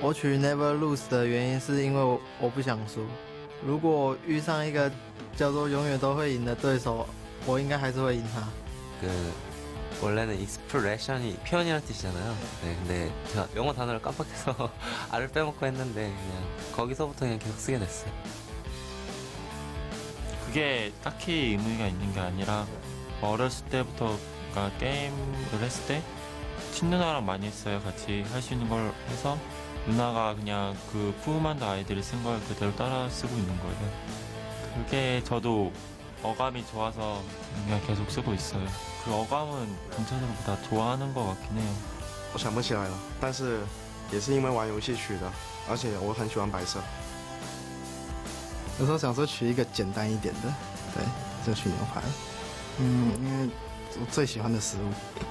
我取 Never Lose 的原因是因为我不想输。如果遇上一个叫做永远都会赢的对手，我应该还是会赢他。 원래는 익스프레션이 표현이라는 뜻이잖아요. 네, 근데 제가 영어 단어를 깜빡해서 알을 빼먹고 했는데 그냥 거기서부터 그냥 계속 쓰게 됐어요. 그게 딱히 의미가 있는 게 아니라 어렸을 때부터 그러니까 게임을 했을 때 친누나랑 많이 했어요. 같이 할 수 있는 걸 해서 누나가 그냥 그 푸우만드 아이들이 쓴 걸 그대로 따라 쓰고 있는 거예요. 그게 저도 어감이 좋아서 그냥 계속 쓰고 있어요. 그 어감은 전체적으로 다 좋아하는 것 같긴 해요. 我想不起来了，但是也是因为玩游戏取的，而且我很喜欢白色。 有时候想说取一个简单一点的，对，就取牛排。因为我最喜欢的食物。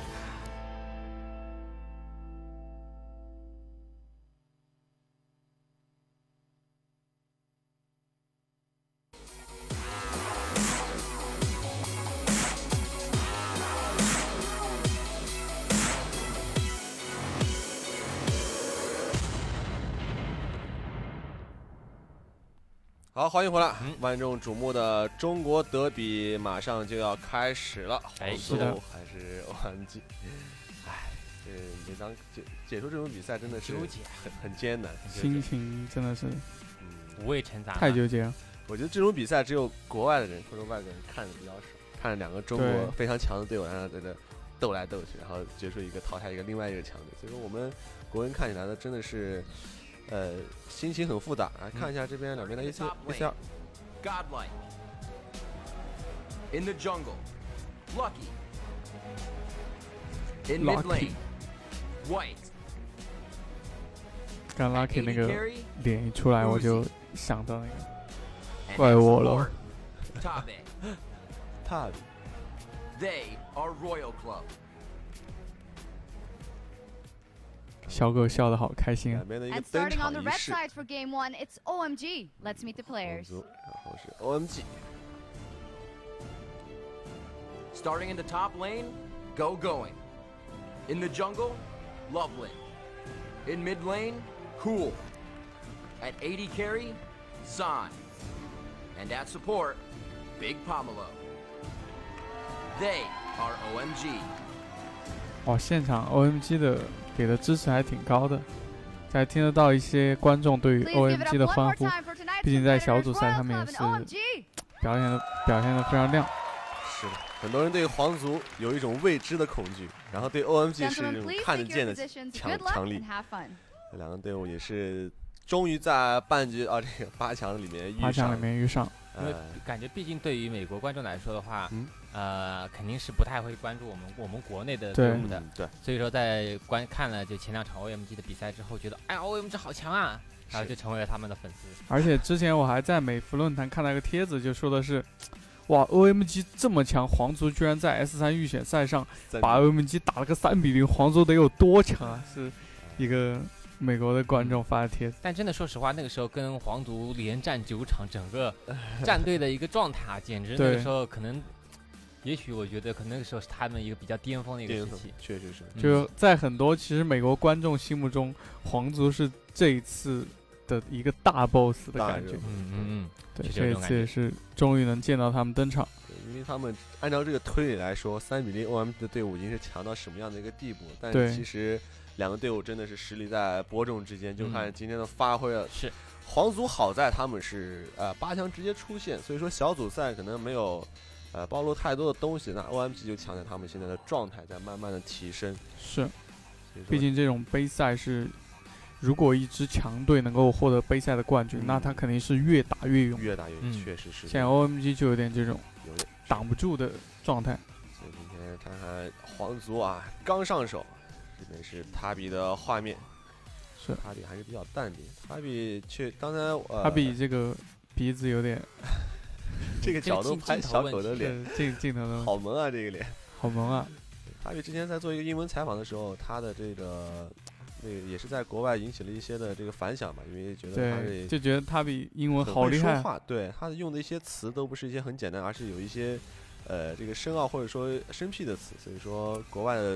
好，欢迎回来！万众瞩目的中国德比马上就要开始了，黄是的， 还是OMG？哎，每当解说这种比赛真的是很艰难， 心情真的是五味陈杂， 太纠结了。 我觉得这种比赛只有国外的人或者外国人看的比较少，看着两个中国非常强的队伍，然后在这斗来斗去，然后决出一个淘汰一个另外一个强队，所以说我们国人看起来呢，真的是。心情很复杂啊！看一下这边两边的一些 Godlike in the jungle, Lucky in mid lane, White。 刚 Lucky 那个脸一出来，我就想到那个怪我了。 Tabi They are Royal Club。 小狗笑得好开心啊 ！And starting on the red side for game one, it's OMG. Let's meet the players. 然后是 OMG. Starting in the top lane, Going. In the jungle, Loveland. In mid lane, Cool. At 80 carry, Zan. And at support, Big Pomelo. They are OMG. 哇，现场 OMG 的给的支持还挺高的，还听得到一些观众对于 OMG 的欢呼。毕竟在小组赛他们也是表现的非常亮。 是的，很多人对皇族有一种未知的恐惧，然后对 OMG 是一种看得见的强力。这两个队伍也是终于在这个8强里面遇上。 因为感觉，毕竟对于美国观众来说的话，肯定是不太会关注我们国内的队伍的， 对， 所以说在看了就前2场 OMG 的比赛之后，觉得哎呀 OMG 好强啊，然后就成为了他们的粉丝。 而且之前我还在美服论坛看到一个帖子，就说的是，哇 OMG 这么强，皇族居然在 S3预选赛上把 OMG 打了个3-0，皇族得有多强啊？是一个美国的观众发的帖子。 但真的说实话，那个时候跟皇族连战9场，整个战队的一个状态，简直那个时候可能，也许我觉得可能那个时候是他们一个比较巅峰的一个时期。 确实是。 就在很多其实美国观众心目中，皇族是这一次的一个大 boss 的感觉。对，这一次也是终于能见到他们登场。 因为他们按照这个推理来说，3-0 OMG 的队伍已经是强到什么样的一个地步？但是其实两个队伍真的是实力在伯仲之间，就看今天的发挥了。 是皇族好在他们是8强直接出线，所以说小组赛可能没有暴露太多的东西。那 OMG 就强在他们现在的状态在慢慢的提升。 是，毕竟这种杯赛是，如果一支强队能够获得杯赛的冠军，那他肯定是越打越勇， 越打越勇，确实是。 现在 OMG 就有点这种挡不住的状态。 所以今天看看皇族啊，刚上手。这边是塔比的画面， 是塔比还是比较淡定。塔比刚才塔比这个鼻子有点， 这个角度拍小狗的脸， 镜头的好萌啊，这个脸好萌啊。 塔比之前在做一个英文采访的时候，他的这个也是在国外引起了一些的这个反响吧，因为觉得他就觉得塔比英文好厉害， 说话对他用的一些词都不是一些很简单，而是有一些这个深奥或者说生僻的词，所以说国外的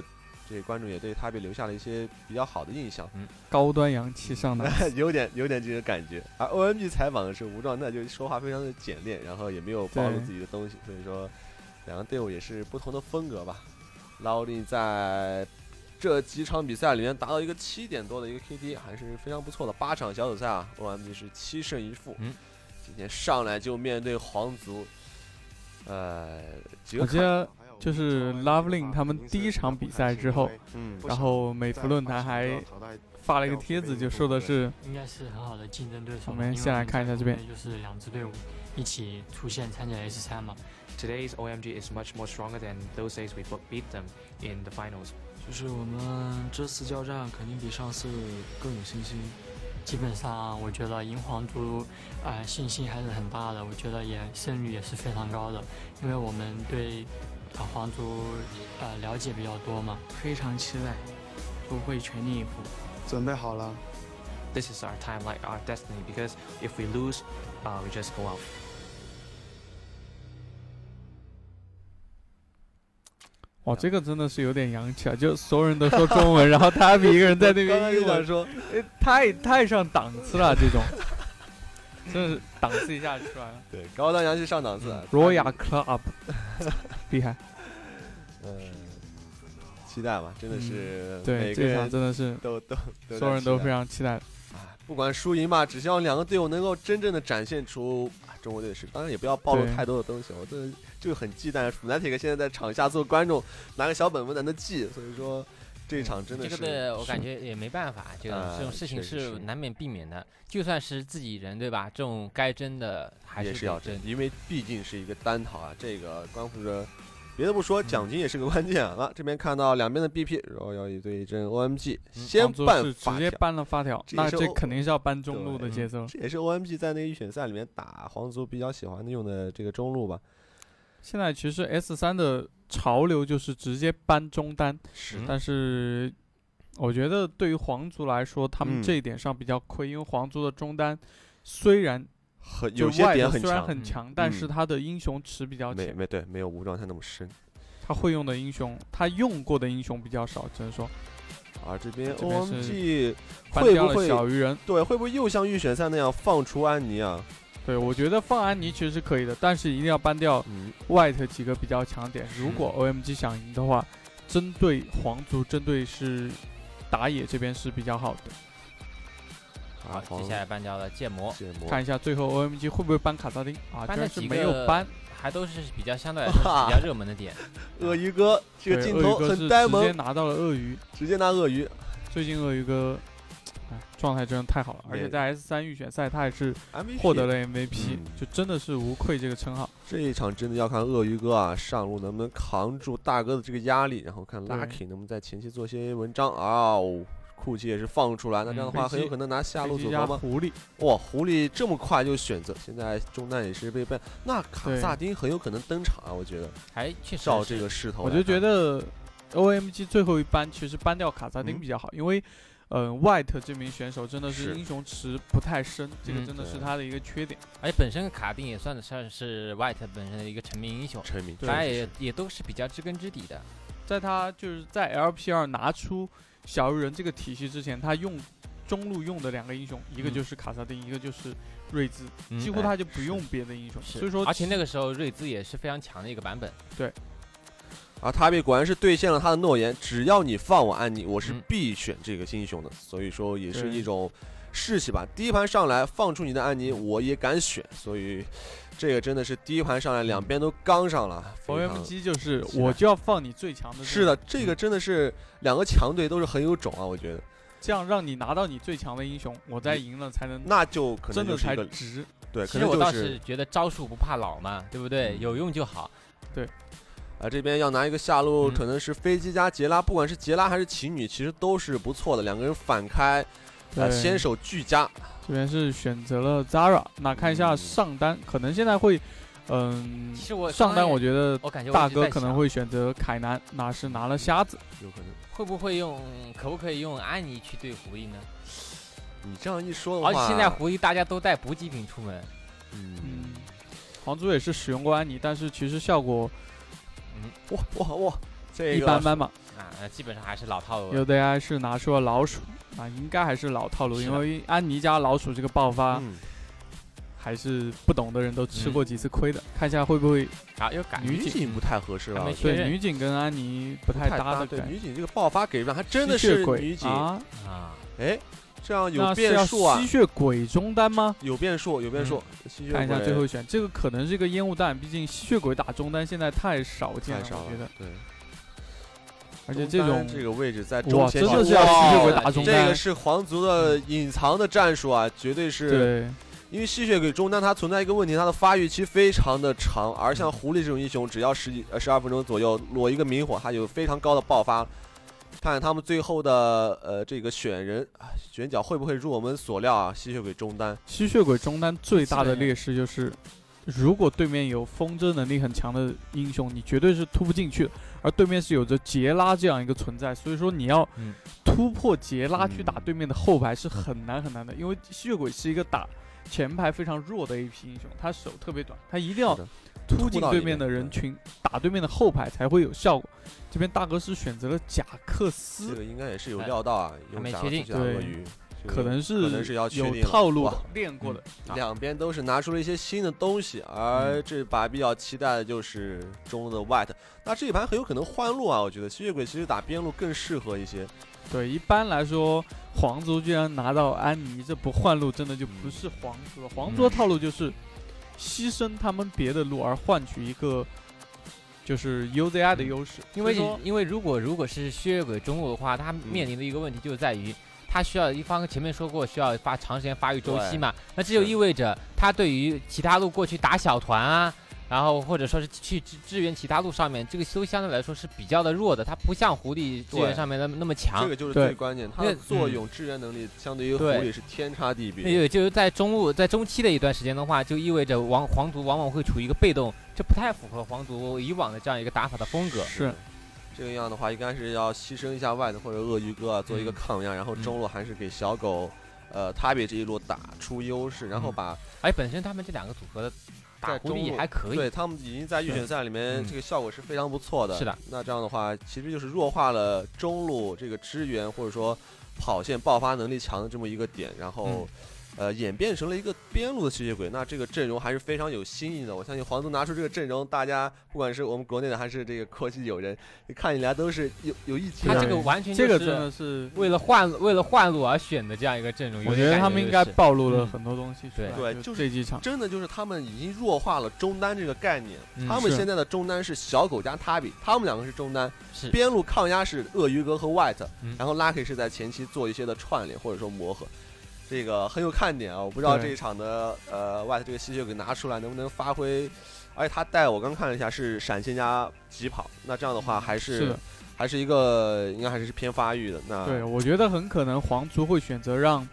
这些观众也对他被留下了一些比较好的印象。 高端洋气上档次， 有点这个感觉。而 OMG 采访的是无状态，就说话非常的简练，然后也没有暴露自己的东西，所以说两个队伍也是不同的风格吧。劳力在这几场比赛里面达到一个7点多的一个 KD， 还是非常不错的。8场小组赛啊 ，OMG 是7胜1负。今天上来就面对皇族， 我记得就是 Loveling 他们第一场比赛之后，然后美服论坛还发了一个帖子，就说的是应该是很好的竞争对手。 我们先来看一下这边， 就是2支队伍一起出现参加 S3嘛。 Today's OMG is much more stronger than those days we beat them in the finals. 就是我们这次交战肯定比上次更有信心。基本上我觉得赢皇族信心还是很大的，我觉得胜率也是非常高的，因为我们对皇族了解比较多嘛，非常期待，我会全力以赴。 准备好了。 This is our time, like our destiny, because if we lose, we just go out. 哇，这个真的是有点洋气啊！就所有人都说中文，然后他比一个人在那边英文说，太上档次了，这种，真的是档次一下就出来了。 对，高端洋气上档次。 Royal Club， 厉害。 期待吧，真的是， 对，这场真的是都所有人都非常期待。 不管输赢吧，只希望两个队伍能够真正的展现出中国队的实力。当然也不要暴露太多的东西，我这个很忌惮。Fnatic 现在在场下做观众，拿个小本本在那记，所以说这一场真的是这个我感觉也没办法，就这种事情是难免避免的。就算是自己人，对吧？这种该争的还是要争， 因为毕竟是一个单讨啊，这个关乎着。别的不说，奖金也是个关键啊！这边看到两边的 BP， 然后要对阵 OMG， 先办发条， 直接搬了发条，那这肯定是要搬中路的节奏。 这也是 OMG 在那个预选赛里面打皇族比较喜欢的用的这个中路吧。 现在其实 S3 的潮流就是直接搬中单，但是我觉得对于皇族来说，他们这一点上比较亏，因为皇族的中单虽然有些点虽然很强，但是他的英雄池比较浅， 没有无状态那么深。 他会用的英雄，他用过的英雄比较少，只能说。 而这边 OMG 会不会小鱼人？ 对，会不会又像预选赛那样放出安妮啊？ 对，我觉得放安妮其实是可以的，但是一定要搬掉 White 几个比较强点。如果 OMG 想赢的话，针对皇族，针对是打野这边是比较好的。 好，接下来搬掉了剑魔， 看一下最后 OMG 会不会搬卡萨丁啊？ 搬的是没有搬， 还都是比较相对来说比较热门的点。 鳄鱼哥这个镜头很呆萌， 直接拿到了鳄鱼， 直接拿鳄鱼。 最近鳄鱼哥，状态真的太好了，而且在 S3 预选赛他也是获得了 MVP，就真的是无愧这个称号。 这一场真的要看鳄鱼哥啊上路能不能扛住大哥的这个压力，然后看 Lucky 能不能在前期做些文章啊。库奇也是放出来，那这样的话很有可能拿下路组合吗？ 狐狸， 哇，狐狸这么快就选择，现在中单也是被 ban， 那卡萨丁很有可能登场啊，我觉得。 还确实照这个势头， 我就觉得 OMG 最后一搬其实搬掉卡萨丁比较好，因为White 这名选手真的是英雄池不太深，这个真的是他的一个缺点。 而且本身卡丁也算是 White 本身的一个成名英雄，大家也都是比较知根知底的。 在他就是在 LPL 拿出小鱼人这个体系之前，他用中路用的两个英雄，一个就是卡萨丁，一个就是瑞兹，几乎他就不用别的英雄。所以说， 而且那个时候瑞兹也是非常强的一个版本。 对。 而塔比果然是兑现了他的诺言，只要你放我安妮，我是必选这个英雄的。所以说也是一种士气吧。第一盘上来放出你的安妮，我也敢选，所以这个真的是第一盘上来两边都刚上了。 OMG 就是我就要放你最强的。 是的，这个真的是两个强队都是很有种啊，我觉得。 这样让你拿到你最强的英雄，我再赢了才能， 那就可能真的才值。 对， 其实我倒是觉得招数不怕老嘛，对不对？有用就好。 对。 这边要拿一个下路，可能是飞机加杰拉，不管是杰拉还是奇女，其实都是不错的。两个人反开，先手俱佳。 这边是选择了 Zara， 那看一下上单，可能现在会， 其实我上单我觉得大哥可能会选择凯南，那是拿了瞎子， 有可能。 会不会可不可以用安妮去对狐狸呢？ 你这样一说的话， 而且现在狐狸大家都带补给品出门。 皇族也是使用过安妮，但是其实效果。 哇，这个一般般嘛。 基本上还是老套路。 UZI 是拿出了老鼠啊，应该还是老套路，因为安妮加老鼠这个爆发，还是不懂的人都吃过几次亏的。看一下会不会又改女警不太合适了， 对，女警跟安妮不太搭的。 对，女警这个爆发给人还真的是女警啊！ 哎，这样有变数啊！ 吸血鬼中单吗？ 有变数，有变数。 看一下最后一选，这个可能是一个烟雾弹，毕竟吸血鬼打中单现在太少见了，我觉得。 对。 而且这个位置在中前， 真的是要吸血鬼打中单。 这个是皇族的隐藏的战术啊，绝对是。 对。 因为吸血鬼中单它存在一个问题，它的发育期非常的长，而像狐狸这种英雄，只要12分钟左右裸一个明火，它有非常高的爆发。看看他们最后的这个选角会不会如我们所料啊？吸血鬼中单， 吸血鬼中单最大的劣势就是，如果对面有风筝能力很强的英雄，你绝对是突不进去的。而对面是有着杰拉这样一个存在，所以说你要突破杰拉去打对面的后排是很难很难的，因为吸血鬼是一个打前排非常弱的 AP 英雄，他手特别短，他一定要突进对面的人群，打对面的后排才会有效果。这边大哥是选择了贾克斯， 这个应该也是有料到啊，用没确定， 鳄鱼， 可能是要确定有套路练过的。 两边都是拿出了一些新的东西，而这把比较期待的就是中路的 White， 那这一盘很有可能换路啊，我觉得吸血鬼其实打边路更适合一些。 对，一般来说，皇族居然拿到安妮，这不换路真的就不是皇族了。皇族的套路就是牺牲他们别的路，而换取一个就是 UZI 的优势。 因为如果是吸血鬼中路的话，他面临的一个问题就在于，他需要一方前面说过需要长时间发育周期嘛，那这就意味着他对于其他路过去打小团啊。然后或者说是去支援其他路上面，这个都相对来说是比较的弱的，它不像狐狸支援上面那么强。 这个就是最关键，它的作用支援能力相对于狐狸是天差地别。 对，就是在中期的一段时间的话，就意味着皇族往往会处于一个被动，这不太符合皇族以往的这样一个打法的风格。 是， 这个样的话，应该是要牺牲一下外的或者鳄鱼哥啊，做一个抗压，然后中路还是给小狗，塔比这一路打出优势，然后把本身他们这两个组合的。打狐狸也还可以， 对他们已经在预选赛里面这个效果是非常不错的。 是的， 那这样的话，其实就是弱化了中路这个支援或者说跑线爆发能力强的这么一个点，然后演变成了一个边路的吸血鬼。那这个阵容还是非常有新意的。我相信皇族拿出这个阵容，大家不管是我们国内的还是这个国际友人，看起来都是有意见。 他这个完全这个真的是为了换路而选的这样一个阵容。 我觉得他们应该暴露了很多东西。 对， 就是这几场真的就是他们已经弱化了中单这个概念。他们现在的中单是小狗加塔比，他们两个是中单，边路抗压是鳄鱼哥和 White，然后 Lucky 是在前期做一些的串联或者说磨合。这个很有看点啊！我不知道这一场的White 这个吸血鬼拿出来能不能发挥，而且他带我刚看了一下是闪现加疾跑，那这样的话还是一个应该还是偏发育的。那对，我觉得很可能皇族会选择让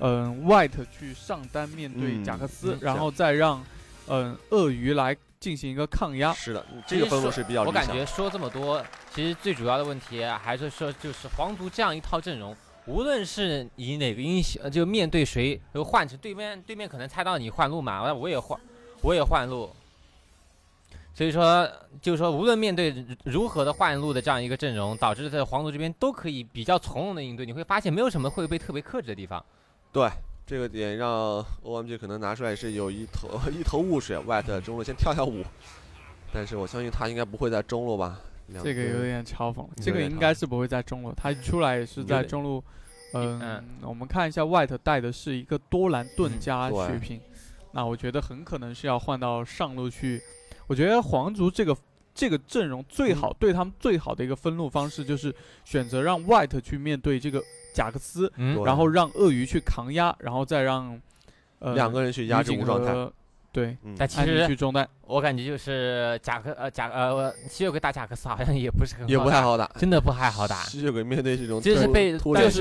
White 去上单面对贾克斯，然后再让鳄鱼来进行一个抗压。 是的，这个分路是比较理想。 我感觉说这么多，其实最主要的问题还是说就是皇族这样一套阵容。无论是以哪个英雄，就面对谁，换成对面可能猜到你换路嘛，我也换路，所以说就是说，无论面对如何的换路的这样一个阵容，导致在皇族这边都可以比较从容的应对，你会发现没有什么会被特别克制的地方。 对，这个点让 OMG 可能拿出来是有一头雾水 ，White 中路先跳舞，但是我相信他应该不会在中路吧。 这个有点嘲讽，这个应该是不会在中路，他出来也是在中路。我们看一下 White 带的是一个多兰盾加血瓶，那我觉得很可能是要换到上路去。我觉得皇族这个阵容最好，对他们最好的一个分路方式就是选择让 White 去面对这个贾克斯，然后让鳄鱼去扛压，然后再让两个人去压制无状态。 对， 但其实去中单， 我感觉就是吸血鬼打贾克斯好像也不是很也不太好打， 真的不太好打。 吸血鬼面对这种就是被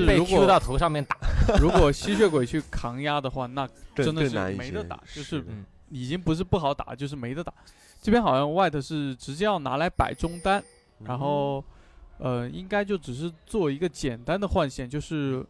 Q 到头上面打。 如果吸血鬼去扛压的话，那真的是没得打，就是已经不是不好打，就是没得打。这边好像 White 是直接要拿来摆中单，然后应该就只是做一个简单的换线，就是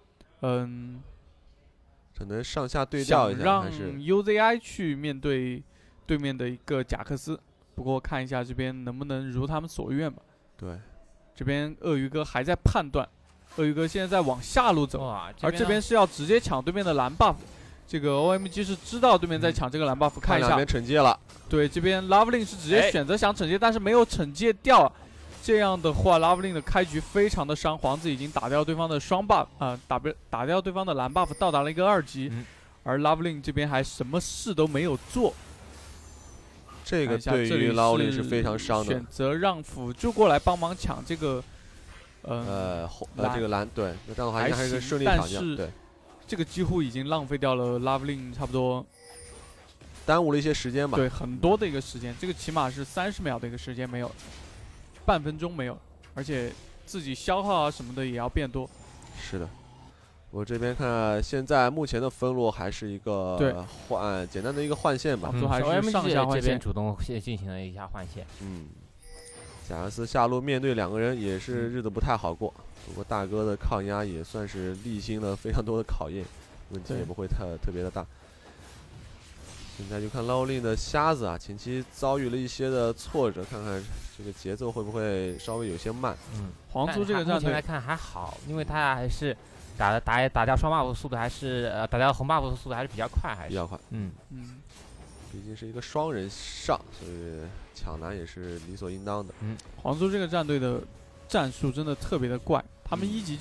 可能上下对调一下，还是让 UZI 去面对面的一个贾克斯。不过看一下这边能不能如他们所愿吧。 对， 这边鳄鱼哥还在判断，鳄鱼哥现在在往下路走，而这边是要直接抢对面的蓝 buff。这个 OMG 是知道对面在抢这个蓝 buff，看一下两边惩戒了。 对，这边 Loveling 是直接选择想惩戒，但是没有惩戒掉。这样的话 ，Loveling 的开局非常的伤，皇子已经打掉对方的双 buff 打掉对方的蓝 buff， 到达了一个2级，而 Loveling 这边还什么事都没有做。 这个对于 Loveling 是非常伤的。 选择让辅助过来帮忙抢这个， 这个蓝，对，那这样的话应该还是顺利抢将，对。 这个几乎已经浪费掉了 Loveling 差不多， 耽误了一些时间吧。 对，很多的一个时间，这个起码是30秒的一个时间没有，半分钟没有，而且自己消耗啊什么的也要变多。 是的，我这边看现在目前的分路还是一个简单的一个换线吧， 还是上下换线， 这边主动进行了一下换线。 贾克斯下路面对2个人也是日子不太好过。不过大哥的抗压也算是历经了非常多的考验，问题也不会特别的大。现在就看 Loveling 的瞎子啊，前期遭遇了一些的挫折，看看这个节奏会不会稍微有些慢。 皇族这个战队来看还好，因为他还是打掉双 buff 的速度还是打掉红 buff 的速度还是比较快，还是比较快。毕竟是一个双人上，所以抢蓝也是理所应当的。 皇族这个战队的战术真的特别的怪，他们1级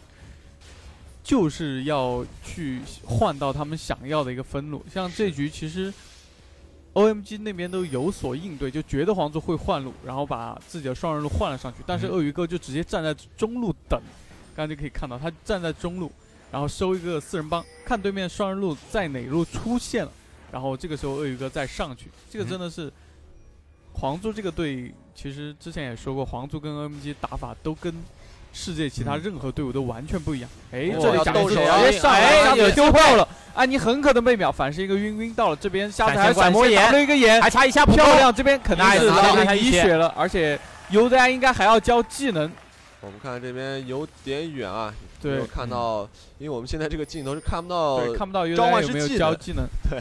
就是要去换到他们想要的一个分路。像这局其实 OMG 那边都有所应对，就觉得皇族会换路，然后把自己的双人路换了上去，但是鳄鱼哥就直接站在中路等，刚刚就可以看到他站在中路，然后收一个4人帮，看对面双人路在哪路出现了，然后这个时候鳄鱼哥再上去，这个真的是皇族这个队。其实之前也说过，皇族跟 OMG 打法都跟世界其他任何队伍都完全不一样。这里贾克斯直接上来，有丢掉了，安妮很可能被秒，反是一个晕到了。这边瞎子还闪魔眼，了一个眼， 还差一下漂亮。这边肯定是Loveling一血了，而且UZI应该还要交技能。 我们看这边有点远啊， 对， 没有看到，因为我们现在这个镜头是看不到召唤师有没有交技能。 对，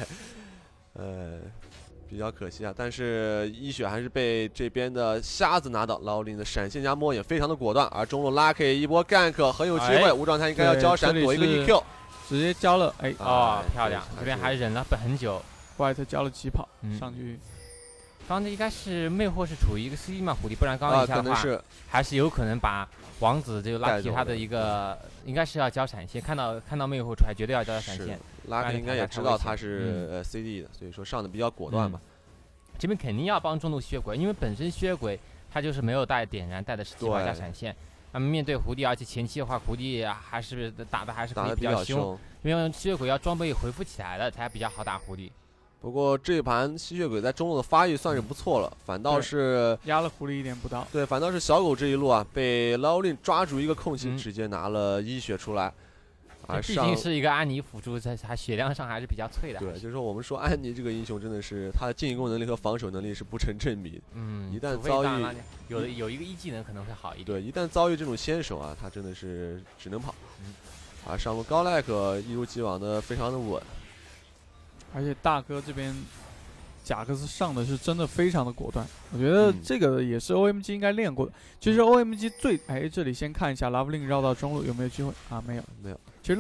比较可惜啊，但是一血还是被这边的瞎子拿到。Loveling的闪现加摸眼非常的果断，而中路 Lucky 一波 gank 很有机会，无状态应该要交闪躲一个 EQ， 直接交了， 漂亮，这边还忍了很久。 White 交了疾跑上去， 刚才应该是魅惑是处于一个 CD 嘛狐狸，不然刚刚一下的话，还是有可能把王子这个 Lucky 他的一个应该是要交闪现，看到魅惑出来绝对要交闪现。 Lucky 应该也知道他是CD 的，所以说上的比较果断吧。 这边肯定要帮中路血鬼，因为本身血鬼他就是没有带点燃，带的是击法加闪现。那么面对狐狸，而且前期的话，狐狸还是打的还是可以比较凶，因为吸血鬼要装备恢复起来了才比较好打狐狸。 不过这一盘吸血鬼在中路的发育算是不错了，反倒是压了狐狸一点不到。 对，反倒是小狗这一路啊，被 Loveling 抓住一个空隙，直接拿了1血出来。 毕竟是一个安妮辅助，在他血量上还是比较脆的。 对，就是说我们说安妮这个英雄真的是他的进攻能力和防守能力是不成正比。一旦遭遇有一个1技能可能会好一点。 对，一旦遭遇这种先手啊，他真的是只能跑。上路高赖克一如既往的非常的稳， 而且大哥这边贾克斯上的是真的非常的果断，我觉得这个也是 OMG 应该练过的。其实 OMG 这里先看一下 Loveling 绕到中路有没有机会啊？没有。其实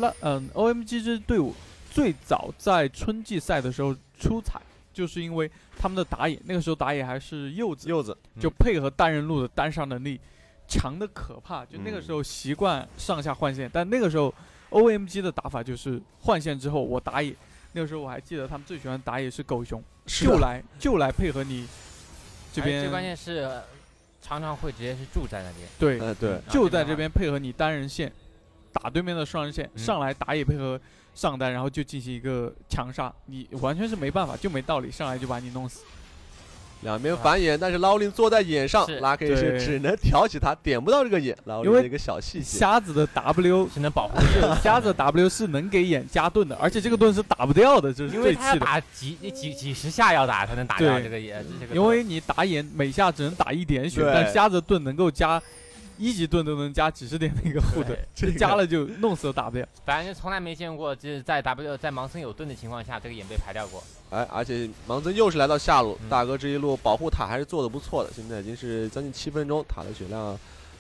OMG 这队伍最早在春季赛的时候出彩，就是因为他们的打野那个时候打野还是柚子，就配合单人路的单杀能力强的可怕，就那个时候习惯上下换线，但那个时候 OMG 的打法就是换线之后我打野。那个时候我还记得他们最喜欢打野是狗熊，就来配合你这边。 最关键是常常会直接是住在那边。 对，对，就在这边配合你单人线，打对面的双人线，上来打野配合上单，然后就进行一个强杀，你完全是没办法，就没道理，上来就把你弄死。 两边反眼，但是Loveling坐在眼上，Lucky是只能挑起他，点不到这个眼。因为一个小细节， 瞎子的 W 是能保护瞎子的 W 是能给眼加盾的，而且这个盾是打不掉的，就是因为他要打几十下要打才能打掉这个眼。 因为你打眼每下只能打1点血，但瞎子的盾能够加1级盾都能加几十点的一个护盾，加了就弄死都打不掉。 反正从来没见过，就是在盲僧有盾的情况下，这个眼被排掉过。 而且盲僧又是来到下路，大哥这一路保护塔还是做的不错的。现在已经是将近7分钟，塔的血量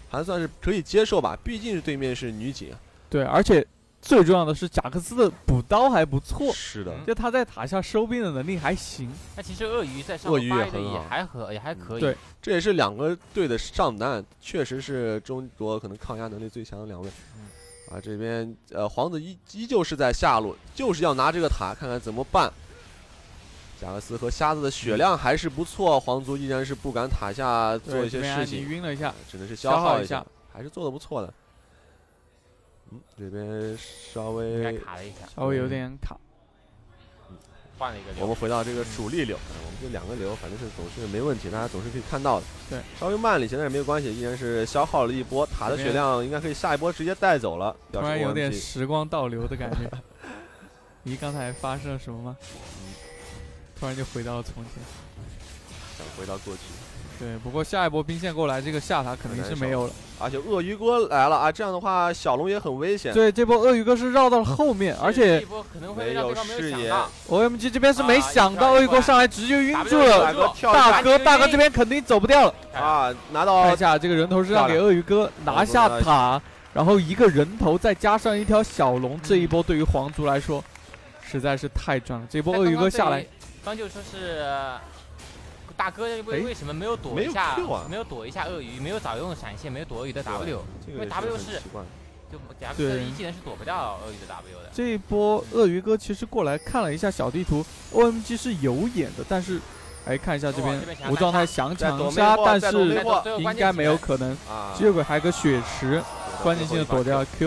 还算是可以接受吧，毕竟是对面是女警。 对，而且最重要的是贾克斯的补刀还不错。 是的， 就他在塔下收兵的能力还行。 那其实鳄鱼在上面发育的也还可以。 对， 这也是两个队的上单，确实是中国可能抗压能力最强的2位。啊，这边皇子依旧是在下路，就是要拿这个塔看看怎么办。贾克斯和瞎子的血量还是不错，皇族依然是不敢塔下做一些事情。 晕了一下， 只能是消耗一下，还是做的不错的。这边稍微卡了一下， 稍微有点卡。 换了一个流。 我们回到这个主力流，我们这2个流反正是总是没问题，大家总是可以看到的。 对， 稍微慢了一些，但是没有关系，依然是消耗了一波塔的血量，应该可以下一波直接带走了。 突然有点时光倒流的感觉。咦，刚才发生了什么吗？突然就回到了从前， 想回到过去。 对，不过下一波兵线过来，这个下塔肯定是没有了。 而且鳄鱼哥来了啊，这样的话小龙也很危险。 对，这波鳄鱼哥是绕到了后面，而且这波可能会让对方没有想到。 OMG 这边是没想到鳄鱼哥上来直接晕住了，大哥这边肯定走不掉了啊！拿到看一下这个人头是让给鳄鱼哥拿下塔，然后一个人头再加上一条小龙，这一波对于皇族来说实在是太赚了。这波鳄鱼哥下来， 刚就说是。大哥为什么没有躲一下？没有躲一下鳄鱼，没有早用闪现，没有躲鳄鱼的 W， 因为 W 是就贾克斯的一技能是躲不掉鳄鱼的 W 的。 这一波鳄鱼哥其实过来看了一下小地图 ，OMG 是有眼的，但是哎看一下这边无状态想抢杀，但是应该没有可能。吸血鬼还有个血池，关键性的躲掉 Q。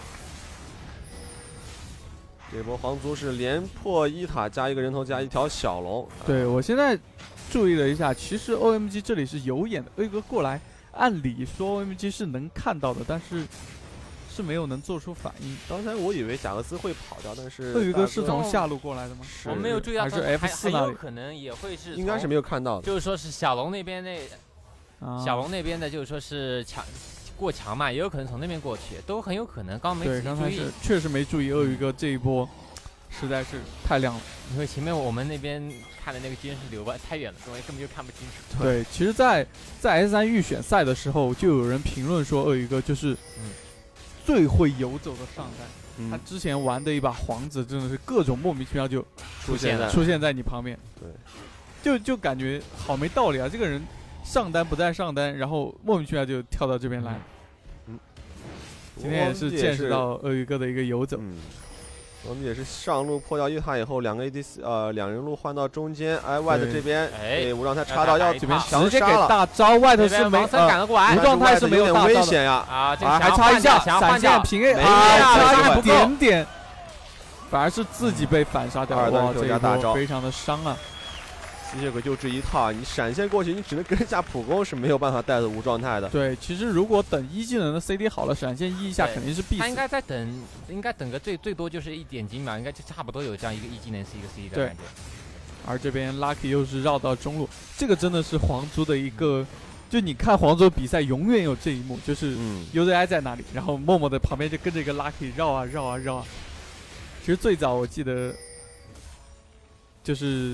这波皇族是连破1塔加1个人头加1条小龙。 对，我现在注意了一下，其实 OMG 这里是有眼的，鳄鱼哥过来，按理说 OMG 是能看到的，但是是没有能做出反应。 刚才我以为贾克斯会跑掉，但是鳄鱼哥是从下路过来的吗？ 我没有注意到， 还是 F4 那里？ 可能也会是， 应该是没有看到的。 就是说是小龙那边小龙那边的，就是说是过墙嘛，也有可能从那边过去，都很有可能。刚没注意， 确实没注意鳄鱼哥这一波，实在是太亮了。 因为前面我们那边看的那个监视流吧太远了，根本就看不清楚。 对，其实在 S3 预选赛的时候，就有人评论说鳄鱼哥就是最会游走的上单。他之前玩的一把皇子真的是各种莫名其妙就出现在你旁边。对，就感觉好没道理啊！这个人上单不带上单，然后莫名其妙就跳到这边来。今天也是见识到鳄鱼哥的一个游走。 我们也是上路破掉1塔以后，2个 ADC 两人路换到中间，哎，外的这边给无状态插到要这边强杀了， 大招外头是没赶了过来， 无状态是没有点危险呀还差一下闪现平 A 差一点点，反而是自己被反杀掉了，哇，这一波非常的伤啊！ 吸血鬼就这一套，你闪现过去，你只能跟一下普攻是没有办法带着无状态的。 对，其实如果等1技能的 CD 好了，闪现1一下肯定是必死。 他应该在等，应该等个最多就是1点几秒，应该就差不多有这样一个1技能是一个 CD 的感觉。 而这边 Lucky 又是绕到中路，这个真的是皇族的一个，就你看皇族比赛永远有这一幕，就是 UZI 在那里，然后默默的旁边就跟着一个 Lucky 绕啊绕啊绕啊。其实最早我记得。就是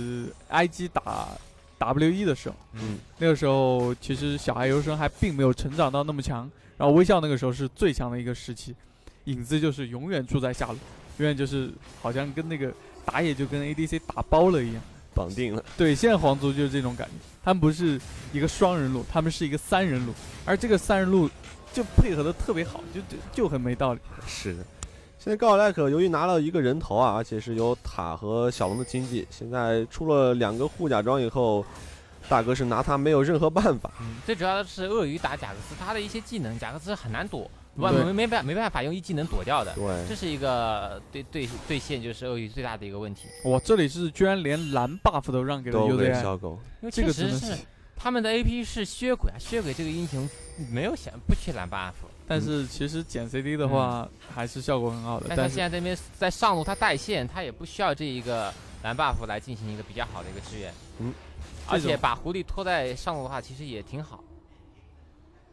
IG 打 W1 的时候，那个时候其实小孩优生还并没有成长到那么强，然后微笑那个时候是最强的一个时期，影子就是永远住在下路，永远就是好像跟那个打野就跟 ADC 打包了一样， 绑定了。 对，现在皇族就是这种感觉，他们不是一个双人路，他们是一个3人路，而这个3人路就配合的特别好，就很没道理。 是的。现在高尔莱可由于拿了1个人头啊，而且是有塔和小龙的经济，现在出了2个护甲装以后，大哥是拿他没有任何办法。 最主要的是鳄鱼打贾克斯，他的一些技能贾克斯很难躲，没办法用1技能躲掉的。 对， 这是一个对线就是鳄鱼最大的一个问题。 哇，这里是居然连蓝 buff 都让给了 UZI， 因为确实是他们的 AP 是血鬼啊，血鬼这个英雄没有不缺蓝 buff。 但是其实减 CD 的话，还是效果很好的。 但是现在这边在上路，他带线，他也不需要这一个蓝 buff 来进行一个比较好的一个支援。而且把狐狸拖在上路的话，其实也挺好。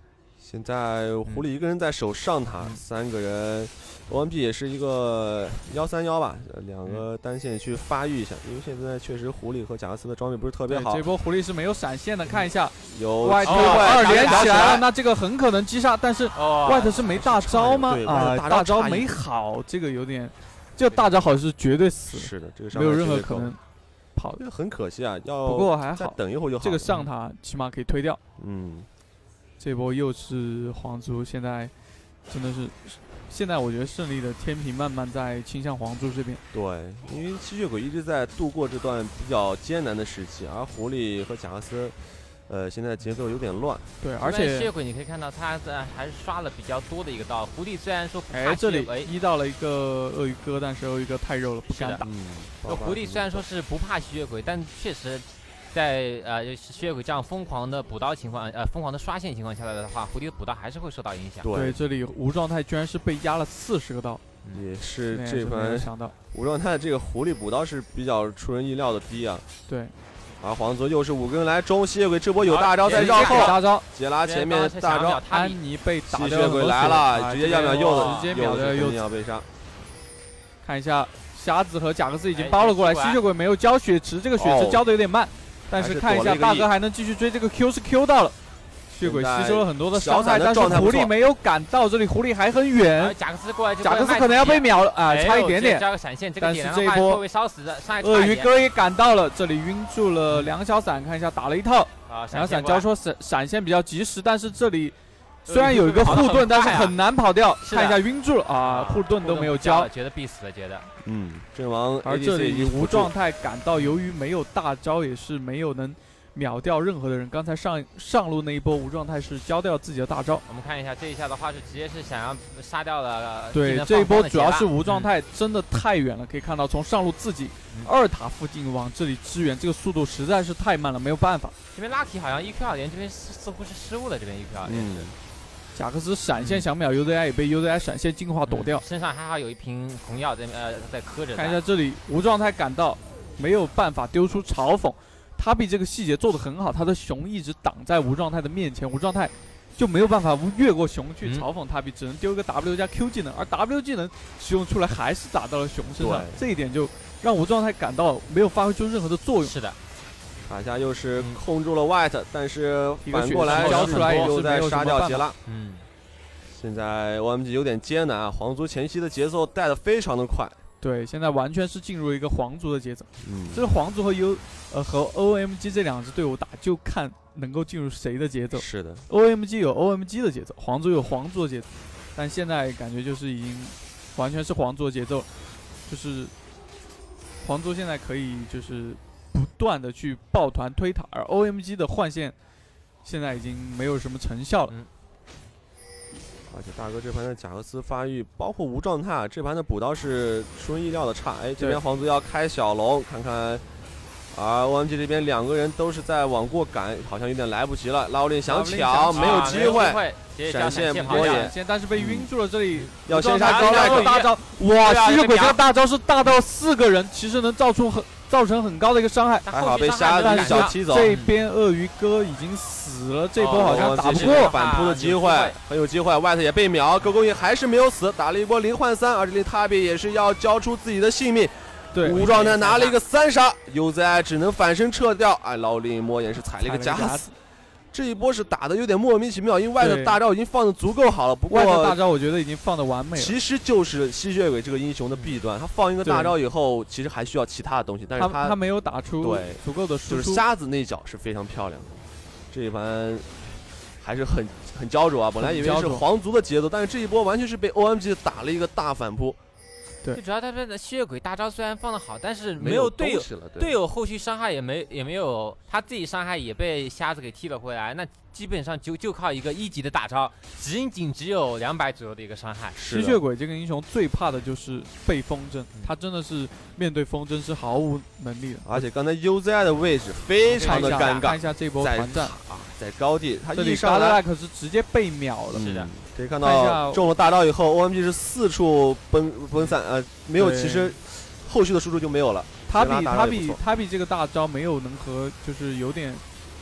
现在狐狸一个人在守上塔，3个人。OMG 也是一个131吧，2个单线去发育一下，因为现在确实狐狸和贾克斯的装备不是特别好。 这波狐狸是没有闪现的，看一下有外推2连起来了，那这个很可能击杀，但是外特是没大招吗？啊，大招没好，这个有点，这个大招好是绝对死， 是的，这个没有任何可能跑的，很可惜啊，要不过还好， 再等一会儿就好。 这个上塔起码可以推掉。 嗯， 这波又是皇族，现在真的是。现在我觉得胜利的天平慢慢在倾向皇族这边。 对，因为吸血鬼一直在度过这段比较艰难的时期，而狐狸和贾克斯，现在节奏有点乱。 对，而且吸血鬼你可以看到他还是刷了比较多的一个刀。狐狸虽然说不怕这里1到了一个鳄鱼哥，但是鳄鱼哥太肉了，不敢打。 狐狸虽然说是不怕吸血鬼，但确实。在吸血鬼这样疯狂的补刀情况，疯狂的刷线情况下来的话，狐狸的补刀还是会受到影响。 对，这里无状态居然是被压了40个刀， 也是这盘想到无状态这个狐狸补刀是比较出人意料的低啊。 对， 而皇族又是5个人来中，吸血鬼这波有大招在绕后， 大招杰拉前面大招， 安妮被打掉， 吸血鬼来了，直接要秒柚子， 直接秒掉柚子要被杀。 看一下瞎子和贾克斯已经包了过来，吸血鬼没有交血池，这个血池交的有点慢。但是看一下大哥还能继续追，这个 Q 是 Q 到了，吸血鬼吸收了很多的伤害，但是狐狸没有赶到这里，狐狸还很远。 贾克斯过来， 贾克斯可能要被秒了啊，差一点点。 加个闪现，这个点的话会被烧死的。 鳄鱼哥也赶到了，这里晕住了两小伞，看一下打了一套。两小伞交出闪现比较及时，但是这里虽然有一个护盾，但是很难跑掉。看一下晕住了啊，护盾都没有交， 觉得必死了，觉得。 阵亡。 而这里无状态赶到，由于没有大招，也是没有能秒掉任何的人。刚才上路那一波无状态是交掉自己的大招。 我们看一下这一下的话是直接是想要杀掉了。 对，这一波主要是无状态真的太远了，可以看到从上路自己2塔附近往这里支援，这个速度实在是太慢了，没有办法。 这边 Lucky 好像 EQ2连这边似乎是失误了，这边 EQ2连是。 贾克斯闪现想秒 UZI 也被 UZI 闪现净化躲掉， 身上还好有一瓶红药在磕着。 看一下这里无状态赶到，没有办法丢出嘲讽。他比这个细节做得很好，他的熊一直挡在无状态的面前，无状态就没有办法越过熊去嘲讽他比，只能丢一个 W 加 Q 技能，而 W 技能使用出来还是打到了熊身上，这一点就让无状态感到没有发挥出任何的作用。 是的。 塔下又是控住了 White， 但是反过来交出来又在杀掉杰拉。 现在 OMG 有点艰难啊，皇族前期的节奏带得非常的快。 对，现在完全是进入一个皇族的节奏。这是皇族和 OMG 这2支队伍打，就看能够进入谁的节奏。 是的 ，OMG 有 OMG 的节奏，皇族有皇族的节奏，但现在感觉就是已经完全是皇族的节奏，就是皇族现在可以就是不断的去抱团推塔，而 OMG 的换线现在已经没有什么成效了。 而且大哥这盘的贾克斯发育，包括无状态，这盘的补刀是出人意料的差。这边皇族要开小龙，看看，而 OMG 这边2个人都是在往过赶，好像有点来不及了。拉奥林想抢，没有机会，闪现波野， 但是被晕住了。这里要先杀高个大招，哇！吸血鬼这个大招是大到4个人，其实能造成很高的一个伤害， 还好被瞎子一脚踢走。 这边鳄鱼哥已经死了，这波好像打不过， 反扑的机会很有机会。White 也被秒，狗狗也还是没有死，打了一波0换3，而这里塔比也是要交出自己的性命。 对， 无状态拿了一个3杀 ，UZI 只能反身撤掉。劳林莫言是踩了一个夹死。这一波是打的有点莫名其妙，因为外的大招已经放的足够好了。不过外的大招我觉得已经放的完美了。 其实就是吸血鬼这个英雄的弊端，他放一个大招以后，其实还需要其他的东西，但是他没有打出足够的输出。 就是瞎子那脚是非常漂亮的，这一盘还是很焦灼啊！本来以为是皇族的节奏，但是这一波完全是被 OMG 打了一个大反扑。 对， 最主要他们的吸血鬼大招虽然放的好，但是没有队友后续伤害也没有，他自己伤害也被瞎子给踢了回来，那基本上就靠一个1级的大招，仅只有200左右的一个伤害。 吸血鬼这个英雄最怕的就是被风筝，他真的是面对风筝是毫无能力的。 而且刚才 UZI 的位置非常的尴尬， 看一下这波团战在高地，他一上来可是直接被秒了。 是的。 可以看到中了大招以后 ，OMG 是4处分散，没有，其实后续的输出就没有了。 他比这个大招没有能和就是有点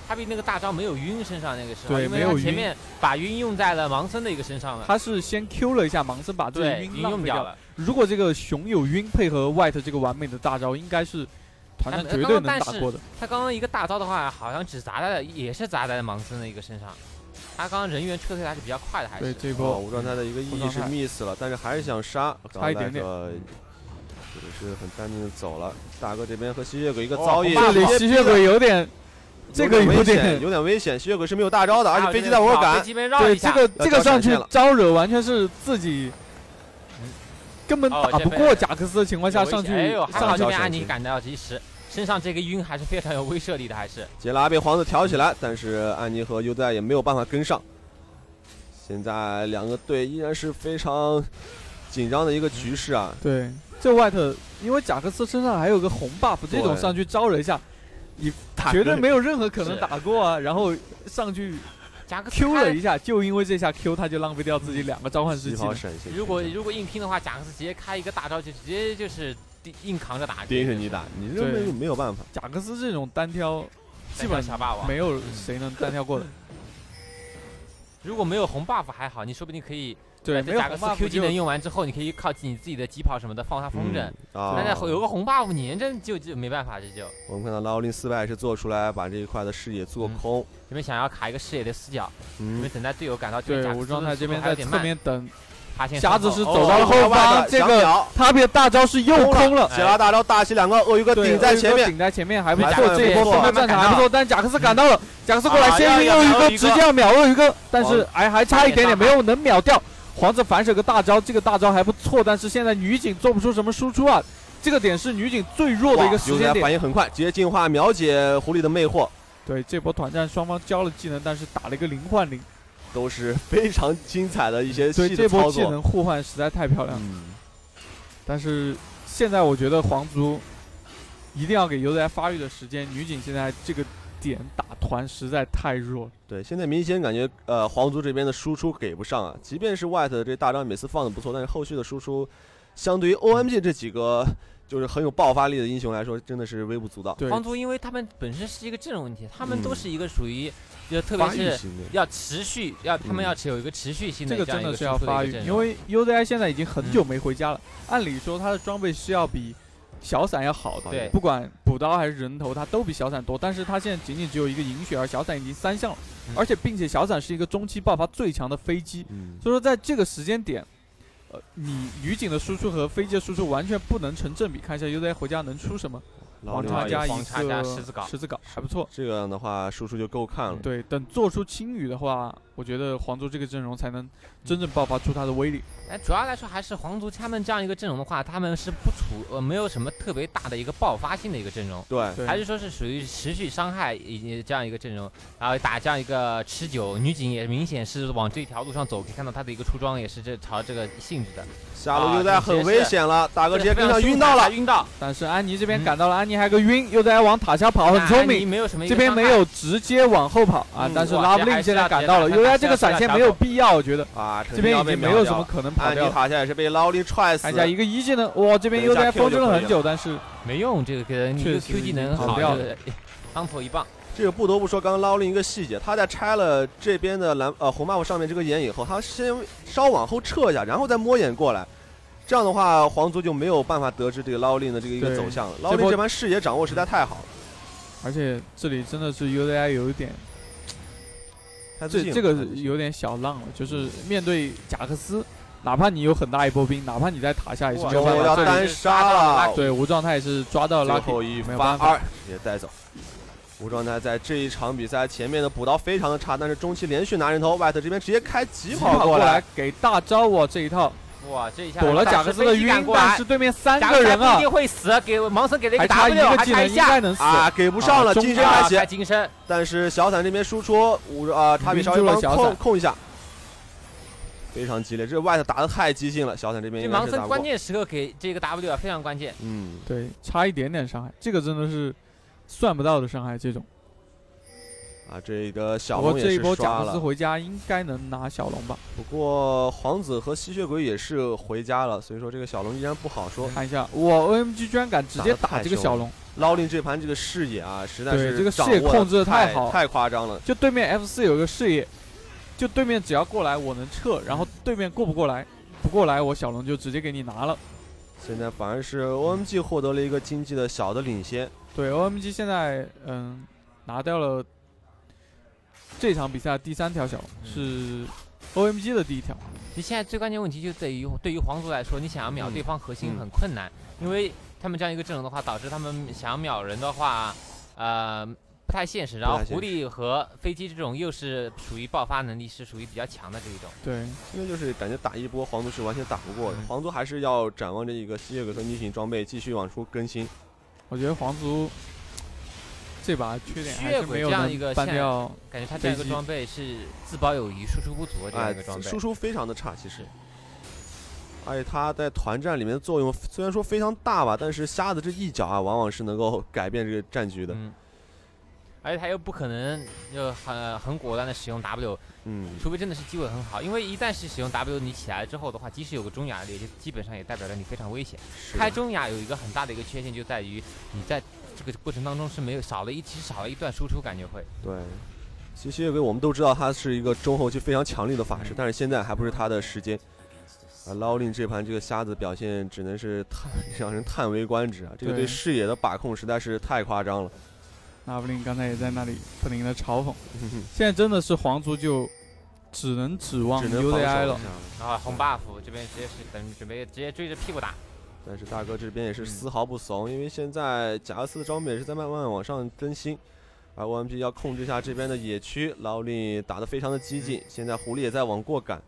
他比那个大招没有晕身上那个时候， 对， 因为他前面把晕用在了盲僧的一个身上了。 他是先 Q 了一下盲僧，把这个晕浪费掉了。 如果这个熊有晕，配合 White 这个完美的大招，应该是团战绝对能打过的。 他刚刚一个大招的话，好像只砸在了，也是砸在了盲僧的一个身上。他刚刚人员撤退还是比较快的，还是。 对，这波无状态的一个意识 miss 了，但是还是想杀， 差一点点。 这个是很淡定的走了。大哥这边和吸血鬼一个遭遇， 这里吸血鬼有点，这个有点危险。吸血鬼是没有大招的，而且飞机在往后赶。 对，这个上去招惹完全是自己根本打不过贾克斯的情况下上去。 哎呦，还好这边安妮赶到及时，身上这个晕还是非常有威慑力的，还是。 杰拉被皇子挑起来，但是安妮和优代也没有办法跟上。现在两个队依然是非常紧张的一个局势啊。 对。这 White 因为贾克斯身上还有个红 buff， 这种上去招惹一下，你绝对没有任何可能打过啊。然后上去 Q 了一下，就因为这下 Q 他就浪费掉自己2个召唤师技能。 如果硬拼的话，贾克斯直接开一个大招就直接就是硬扛着打， 盯着你打，你这没有办法。 贾克斯这种单挑基本上没有谁能单挑过的。 如果没有红 buff 还好，你说不定可以。 对， 贾克斯 Q 技能用完之后，你可以靠你自己的疾跑什么的放他风筝。但是有个红 buff 粘着就没办法，这就。 我们看到劳林4败是做出来把这一块的视野做空， 这边想要卡一个视野的死角，因为等待队友赶到这边。 对，无状态这边在侧面等。 瞎子是走到了后方，这个他的大招是又空了。 杰拉大招大起2个鳄鱼哥顶在前面， 顶在前面还不错，这一波分的战场还不错。但贾克斯赶到了，贾克斯过来先晕鳄鱼哥，直接要秒鳄鱼哥，但是还差一点点，没有能秒掉。皇子反手个大招，这个大招还不错，但是现在女警做不出什么输出啊。这个点是女警最弱的一个时间点。 反应很快，直接进化秒解狐狸的魅惑。 对，这波团战双方交了技能，但是打了一个0换0， 都是非常精彩的一些细的操作。 对，这波技能互换实在太漂亮了。但是现在我觉得皇族一定要给优在发育的时间，女警现在这个点打团实在太弱了。 对，现在明显感觉皇族这边的输出给不上啊，即便是 White 这大招每次放的不错，但是后续的输出相对于 OMG 这几个就是很有爆发力的英雄来说，真的是微不足道。 皇族因为他们本身是一个阵容问题，他们都是一个属于就特别是要持续他们要有一个持续性的这个真的是要发育，因为 UZI 现在已经很久没回家了，按理说他的装备是要比小伞要好的， 对， 不管补刀还是人头，它都比小伞多。但是它现在仅仅只有一个银血，而小伞已经3项了，而且并且小伞是一个中期爆发最强的飞机，所以说在这个时间点，你女警的输出和飞机的输出完全不能成正比。看一下 UZI 回家能出什么。黄叉加一个十字镐还不错， 这样的话输出就够看了。 对，等做出青羽的话，我觉得皇族这个阵容才能真正爆发出它的威力。 主要来说还是皇族他们这样一个阵容的话，他们是不没有什么特别大的一个爆发性的一个阵容， 对， 还是说是属于持续伤害以及这样一个阵容，然后打这样一个持久。女警也明显是往这条路上走，可以看到她的一个出装也是朝这个性质的。 下路又在很危险了，大哥直接跟上晕到了， 但是安妮这边赶到了，安妮还有个晕，又在往塔下跑，很聪明，这边没有直接往后跑啊，但是拉布林现在赶到了，因为这个闪现没有必要，我觉得啊， 这边已经没有什么可能跑掉。 安妮塔下也是被拉布林踹死， 看一下一个1技能，哇，这边又在风筝了很久，但是没用，这个跟 Q 技能好掉，当头一棒。 这个不得不说，刚刚捞了一个细节，他在拆了这边的红 buff 上面这个眼以后，他先稍往后撤一下，然后再摸眼过来。这样的话，皇族就没有办法得知这个劳林的这个一个走向了。劳林这盘视野掌握实在太好了， 而且这里真的是 UZI 有一点，这个有点小浪了，就是面对贾克斯，哪怕你有很大一波兵，哪怕你在塔下也是没有办法。 要单杀了， 对，无状态是抓到了 Lucky， 最后一发2直接带走。无状态在这一场比赛前面的补刀非常的差，但是中期连续拿人头 ，White 这边直接开疾跑过来给大招我这一套。 哇，这一下躲了贾克斯的晕，但是对面3个人啊， 一定会死。给盲僧给了一个 W， 还差一下能死啊，给不上了，金身还起， 金身。 但是小伞这边输出差别稍微帮控一下，非常激烈。这 White 打得太激进了，小伞这边应该是打不过。 盲僧关键时刻给这个 W 非常关键。 对，差一点点伤害，这个真的是算不到的伤害，这种。 这个小龙也是刷了。 这一波贾克斯回家应该能拿小龙吧？ 不过皇子和吸血鬼也是回家了，所以说这个小龙依然不好说。 看一下，哇 ，OMG 居然敢直接打这个小龙， 捞令这盘这个视野啊，实在是对这个视野控制的太好， 太夸张了。 就对面 F4有个视野，就对面只要过来我能撤，然后对面不过来我小龙就直接给你拿了。 现在反而是 OMG 获得了一个经济的小的领先。 对 OMG 现在拿掉了这场比赛的第3条小龙，是 OMG 的第1条。 其实现在最关键问题就在于，对于皇族来说，你想要秒对方核心很困难，因为他们这样一个阵容的话，导致他们想要秒人的话，不太现实。然后狐狸和飞机这种又是属于爆发能力是属于比较强的这一种。 对， 因为就是感觉打一波皇族是完全打不过的，皇族还是要展望着一个吸血鬼和逆行装备继续往出更新。 我觉得皇族这把缺点还是没有能搬掉， 感觉他这样一个装备是自保有余，输出不足这样一个装备， 输出非常的差，其实。而且他在团战里面的作用虽然说非常大吧，但是瞎子这一脚啊，往往是能够改变这个战局的。 而且他又不可能就很果断的使用 W， 除非真的是机会很好，因为一旦是使用 W， 你起来之后的话，即使有个中亚也就基本上也代表着你非常危险。开中亚有一个很大的一个缺陷就在于你在这个过程当中是没有少了一段输出，感觉会。 对，其实吸血鬼我们都知道他是一个中后期非常强力的法师，但是现在还不是他的时间。捞令这盘这个瞎子表现只能是让人叹为观止啊！这个对视野的把控实在是太夸张了。 拉布林刚才也在那里不停的嘲讽，现在真的是皇族就只能指望 UZI 了。 然后红 buff 这边直接是准备直接追着屁股打。 但是大哥这边也是丝毫不怂，因为现在贾克斯的装备也是在慢慢往上更新，而 OMG 要控制一下这边的野区，捞令打得非常的激进，现在狐狸也在往过赶。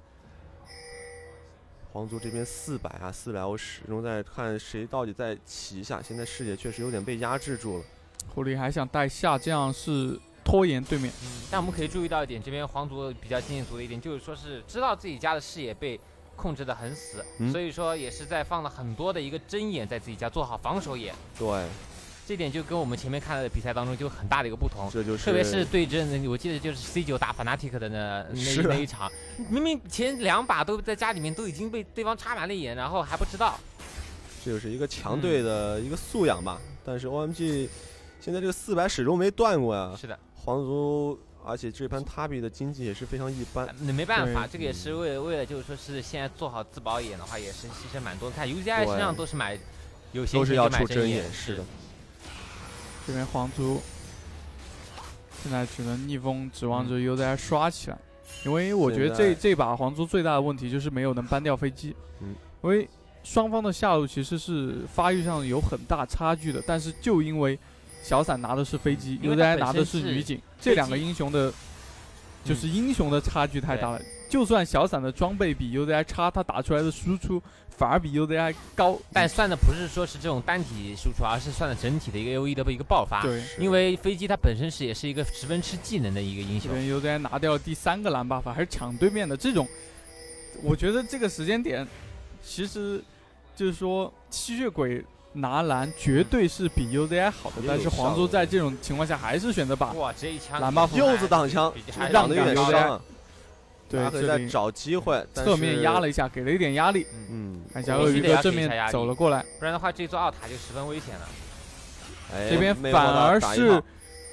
皇族这边400啊，400，我始终在看谁到底在起一下。现在视野确实有点被压制住了。 狐狸还想带下，这样是拖延对面。 但我们可以注意到一点，这边皇族比较经验足的一点，就是说是知道自己家的视野被控制得很死，所以说也是在放了很多的一个针眼在自己家，做好防守眼。 对。 这点就跟我们前面看的比赛当中就很大的一个不同， 这就是特别是对阵，我记得就是 C9 打 Fnatic 的那一场，明明前2把都在家里面都已经被对方插满了眼，然后还不知道。 这就是一个强队的一个素养吧。但是 OMG 现在这个400始终没断过呀。 是的， 皇族，而且这盘塔比的经济也是非常一般。 没办法，这个也是为了就是说是现在做好自保眼的话，也是牺牲蛮多。看 UZI 身上都是买有些都是要出针眼，是的。 这边皇族现在只能逆风指望着 UZI 刷起来，因为我觉得这把皇族最大的问题就是没有能搬掉飞机，因为双方的下路其实是发育上有很大差距的，但是就因为小伞拿的是飞机 ，UZI 拿的是女警，这2个英雄的，就是英雄的差距太大了。就算小伞的装备比 UZI 差，他打出来的输出反而比 UZI 高， 但算的不是说是这种单体输出，而是算的整体的一个 AOE 的一个爆发。 对， 因为飞机它本身也是一个十分吃技能的一个英雄。 这边 UZI 拿掉了第3个蓝 buff， 还是抢对面的这种，我觉得这个时间点，其实就是说吸血鬼拿蓝绝对是比 UZI 好的，但是皇族在这种情况下还是选择把蓝 buff 柚子挡枪让给的有点伤。 对， 可以在找机会， 侧面压了一下，给了一点压力。看一下鳄鱼哥正面走了过来， 不然的话这座奥塔就十分危险了。 这边反而是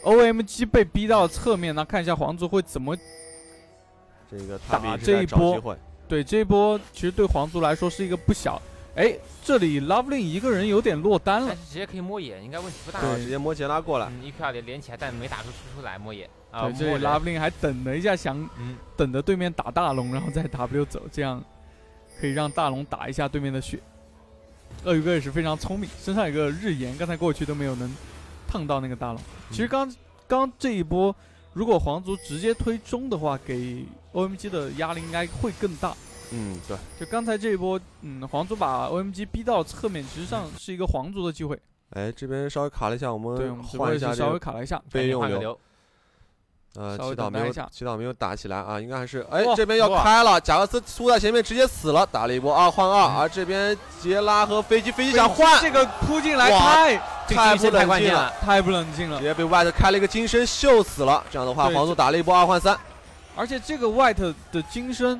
OMG 被逼到侧面，那看一下皇族会怎么这个打这一波。对，这一波其实对皇族来说是一个不小。哎，这里 Loveling 一个人有点落单了， 但是直接可以摸野，应该问题不大。 对，直接摸杰拉过来 ，EQ2连起来，但没打出输出来摸野。 对，这里 Loveling 还等了一下，想等着对面打大龙，然后再 W 走，这样可以让大龙打一下对面的血。鳄鱼哥也是非常聪明，身上有个日炎，刚才过去都没有能碰到那个大龙。其实刚这一波，如果皇族直接推中的话，给 OMG 的压力应该会更大。 对， 就刚才这一波，皇族把 OMG 逼到侧面，实际上是一个皇族的机会。 哎，这边稍微卡了一下，我们换一下， 稍微卡了一下， 备用流。祈祷没有打起来啊，应该还是这边要开了，贾克斯突在前面直接死了，打了一波2换2，而这边杰拉和飞机想换， 这个扑进来太不冷静了， 太不冷静了， 直接被 White 开了一个金身秀死了。这样的话，皇族打了一波2换3， 而且这个 White 的金身。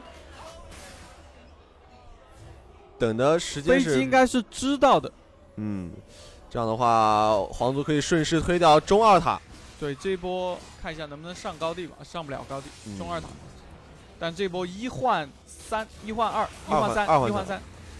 等的时间是飞机应该是知道的， 这样的话，皇族可以顺势推掉中二塔。 对，这一波看一下能不能上高地吧，上不了高地，中二塔。但这波1换3、1换2、1换3、1换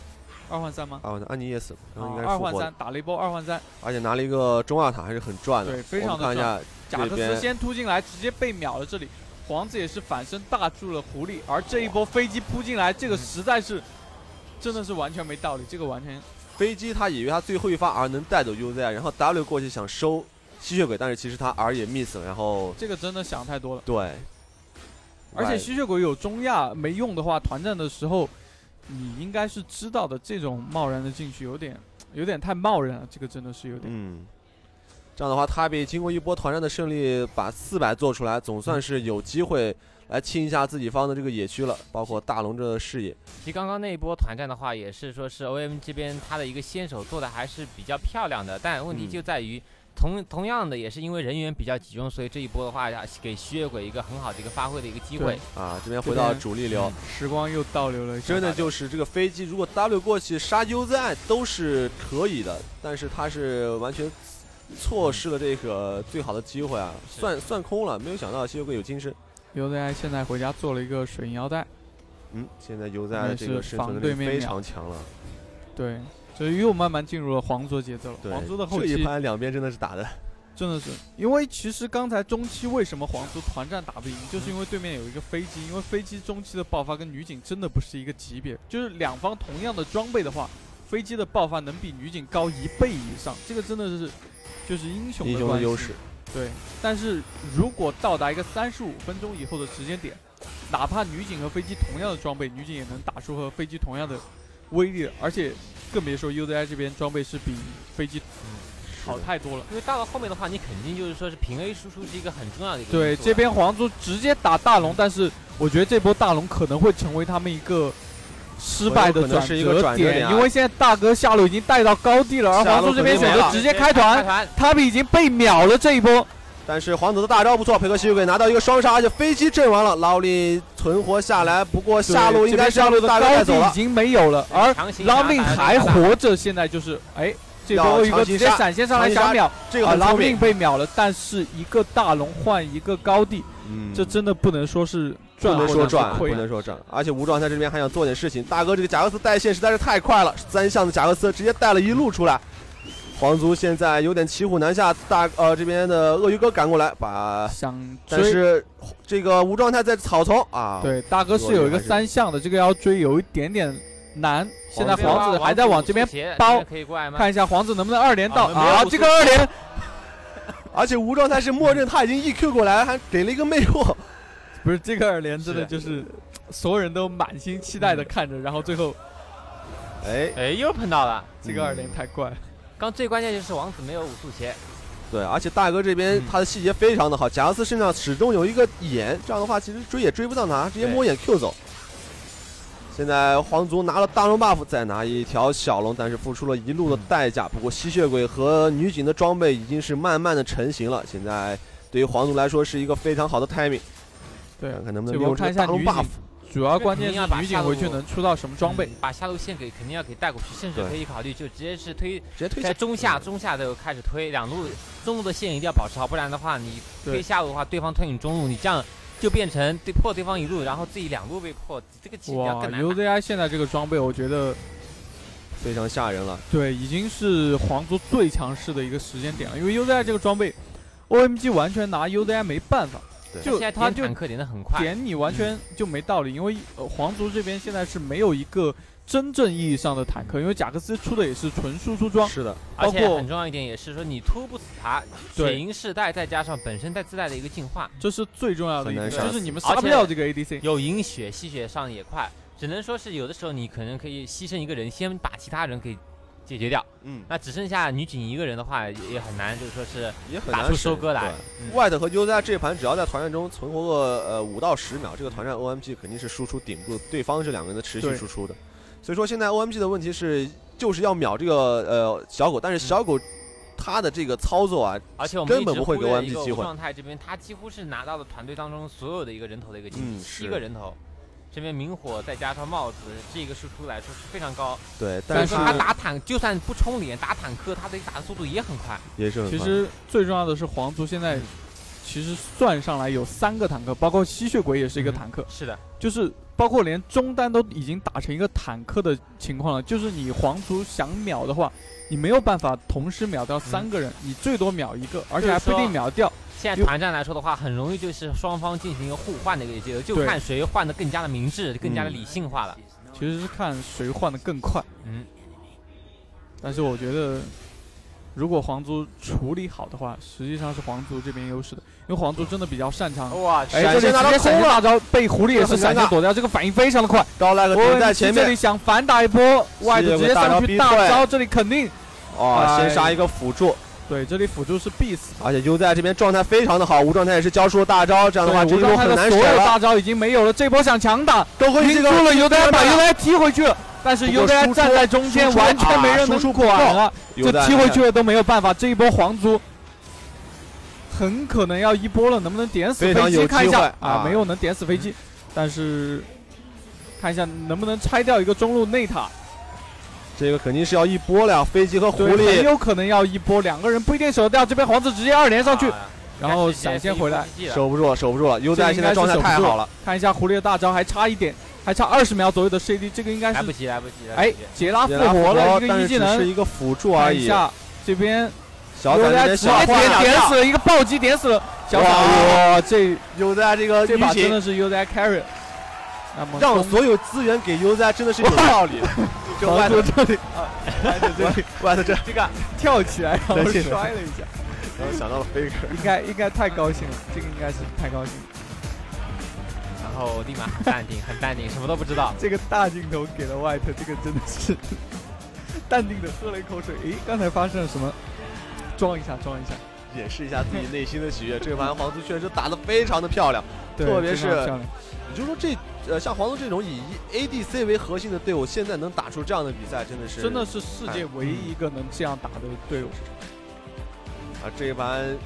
3。2换3吗 ？2换3，安妮也死了，然后应该是 2换3，打了一波2换3， 而且拿了一个中二塔，还是很赚的。 对，非常的赚。 看一下， 贾克斯先突进来，直接被秒了。这里皇子也是反身大住了狐狸，而这一波飞机扑进来，这个实在是真的是完全没道理。这个完全飞机他以为他最后一发 R 能带走 UZI， 然后 W 过去想收吸血鬼，但是其实他 R 也 miss 了，然后这个真的想太多了。 对， 而且吸血鬼有中亚没用的话，团战的时候。你应该是知道的，这种贸然的进去有点太贸然了，这个真的是有点。 这样的话，他比经过一波团战的胜利，把400做出来，总算是有机会来清一下自己方的这个野区了，包括大龙这视野。 其实刚刚那一波团战的话，也是说是 OM 这边他的一个先手做的还是比较漂亮的，但问题就在于。同样的也是因为人员比较集中，所以这一波的话给吸血鬼一个很好的一个发挥的一个机会啊。这边回到主力流， 时光又倒流了。 真的就是这个飞机，如果 W 过去杀 UZI 都是可以的，但是他是完全错失了这个最好的机会啊，算空了。没有想到吸血鬼有金身。 UZI 现在回家做了一个水银腰带。 现在 UZI 这个生存能力非常强了。 对。所以又慢慢进入了皇族节奏了。皇族的后期这一盘两边真的是打的， 真的是因为其实刚才中期为什么皇族团战打不赢，就是因为对面有一个飞机，因为飞机中期的爆发跟女警真的不是一个级别，就是两方同样的装备的话，飞机的爆发能比女警高1倍以上，这个真的是就是英雄的优势。 对，但是如果到达一个35分钟以后的时间点，哪怕女警和飞机同样的装备，女警也能打出和飞机同样的威力，而且。更别说 UZI 这边装备是比飞机好太多了， 因为到了后面的话，你肯定就是说是平 A 输出是一个很重要的一个。 对，这边皇族直接打大龙，但是我觉得这波大龙可能会成为他们一个失败的转折点，因为现在大哥下路已经带到高地了，而皇族这边选择直接开团，他们已经被秒了这一波。 但是皇族的大招不错，配合吸血鬼拿到一个双杀，而且飞机阵亡了，劳力存活下来。不过下路应该是的大哥带走了， 已经没有了，而劳力还活着。现在就是这波一个直接闪现上来想秒， 这个劳力被秒了，但是一个大龙换一个高地，这真的不能说是赚， 不能说赚。而且无状态这边还想做点事情，大哥这个贾克斯带线实在是太快了，3项的贾克斯直接带了一路出来。皇族现在有点骑虎难下，这边的鳄鱼哥赶过来但是这个无状态在草丛啊。 对，大哥是有一个3项的，这个要追有一点点难。现在皇子还在往这边包，看一下皇子能不能2连到啊？这个2连， 而且无状态是默认他已经 EQ 过来，还给了一个魅惑。 不是这个2连真的就是所有人都满心期待的看着，然后最后， 又碰到了， 这个2连太怪了。 刚最关键就是王子没有武速鞋， 对，而且大哥这边他的细节非常的好，贾克斯身上始终有一个眼，这样的话其实追也追不到他，直接摸眼 Q 走。现在皇族拿了大龙 buff， 再拿一条小龙，但是付出了一路的代价。不过吸血鬼和女警的装备已经是慢慢的成型了，现在对于皇族来说是一个非常好的 timing。 对， 看能不能利用这个大龙 buff。 主要关键是女警回去能出到什么装备， 把下路线肯定要给带过去，甚至可以考虑就直接推在中下都开始推2路，中路的线一定要保持好，不然的话你推下路的话，对方推你中路，你这样就变成破对方1路，然后自己2路被破，这个其实更难。 UZI 现在这个装备我觉得非常吓人了， 对，已经是皇族最强势的一个时间点了，因为 UZI 这个装备 OMG 完全拿 UZI 没办法。就他就坦克点的很快， 点你完全就没道理，因为皇族这边现在是没有一个真正意义上的坦克，因为贾克斯出的也是纯输出装， 是的， 而且很重要一点也是说你突不死他，血银世代再加上本身带自带的一个进化， 这是最重要的一点，就是你们杀不掉这个 ADC， 有银血吸血上也快，只能说是有的时候你可能可以牺牲一个人，先把其他人给解决掉，那只剩下女警一个人的话也很难，就是说是打出收割来。 White 和 UZI 这盘只要在团战中存活个5到10秒，这个团战 OMG 肯定是输出顶住对方这2个人的持续输出的。所以说现在 OMG 的问题是就是要秒这个小狗，但是小狗他的这个操作啊， 而且我们根本不会给 OMG 机会。 状态这边他几乎是拿到了团队当中所有的一个人头的一个7个人头。 这边明火再加上帽子，这个输出来说是非常高。 对，但是他打坦就算不冲脸打坦克，他的打的速度也很快。 也是很快。 其实最重要的是皇族现在其实算上来有3个坦克，包括吸血鬼也是一个坦克。 是的， 就是包括连中单都已经打成一个坦克的情况了。就是你皇族想秒的话，你没有办法同时秒掉3个人，你最多秒1个，而且还不一定秒掉。 现在团战来说的话，很容易就是双方进行一个互换的一个节奏，就看谁换的更加的明智，更加的理性化了。 其实是看谁换的更快。但是我觉得，如果皇族处理好的话，实际上是皇族这边优势的，因为皇族真的比较擅长。 哇！ 这里直接闪现大招被狐狸也是闪现躲掉，这个反应非常的快。 高来个顶在前面， 这里想反打一波，外头直接上去大招，这里肯定。 先杀一个辅助。 对，这里辅助是必死， 而且优在这边状态非常的好，无状态也是交出了大招，这样的话这一波很难所有大招已经没有了，这波想强打， 都会晕住了，优在把优在踢回去了，但是优在站在中间，完全没人能管了，这踢回去了都没有办法，这一波皇族很可能要一波了，能不能点死飞机？看一下啊，没有能点死飞机，但是看一下能不能拆掉一个中路内塔。 这个肯定是要一波了，飞机和狐狸很有可能要一波，2个人不一定守得掉。这边皇子直接2连上去，然后闪现回来， 守不住了，守不住了。优在现在状态太好了， 看一下狐狸的大招还差一点，还差20秒左右的 CD， 这个应该是来不及。 哎，杰拉复活了一个一技能， 是一个辅助而已。 看一下这边小闪直接点死了一个暴击，点死了小闪。哇，这优在这个这把真的是优在 carry。 让所有资源给优在真的是有道理。就外头这里，外头这个跳起来然后摔了一下， 然后想到了 Faker， 应该太高兴了，这个应该是太高兴了。 然后立马很淡定，很淡定，什么都不知道。 这个大镜头给了外头，这个真的是淡定的喝了一口水。诶，刚才发生了什么？装一下， 掩饰一下自己内心的喜悦。这盘皇族确实打得非常的漂亮，特别是也就是说像皇族这种以 ADC 为核心的队伍，现在能打出这样的比赛，真的是世界唯一一个能这样打的队伍。 这一盘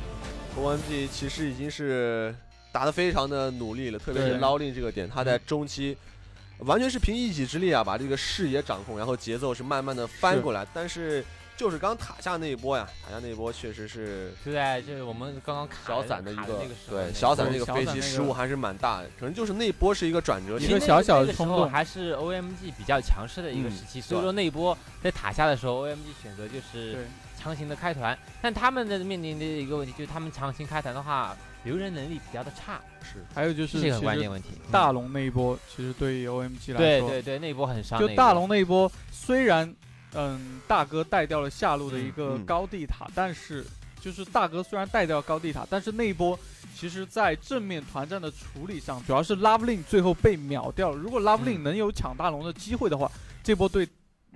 OMG 其实已经是打得非常的努力了，特别是捞令这个点，他在中期完全是凭一己之力啊，把这个视野掌控，然后节奏是慢慢的翻过来，但是。就是刚塔下那一波呀，塔下那一波确实是就在这我们刚刚小伞的一个对小伞这个飞机失误还是蛮大的，可能就是那一波是一个转折， 一个小小的冲动， 还是 OMG 比较强势的一个时期，所以说那一波在塔下的时候 ，OMG 选择就是强行的开团，但他们的面临的一个问题就是他们强行开团的话，留人能力比较的差， 还有就是这个关键问题。 大龙那一波其实对于 OMG 来说， 对那一波很伤， 就大龙那一波虽然。大哥带掉了下路的一个高地塔，但是就是大哥虽然带掉高地塔，但是那一波其实在正面团战的处理上，主要是 Loveling 最后被秒掉了。如果 Loveling 能有抢大龙的机会的话，这波对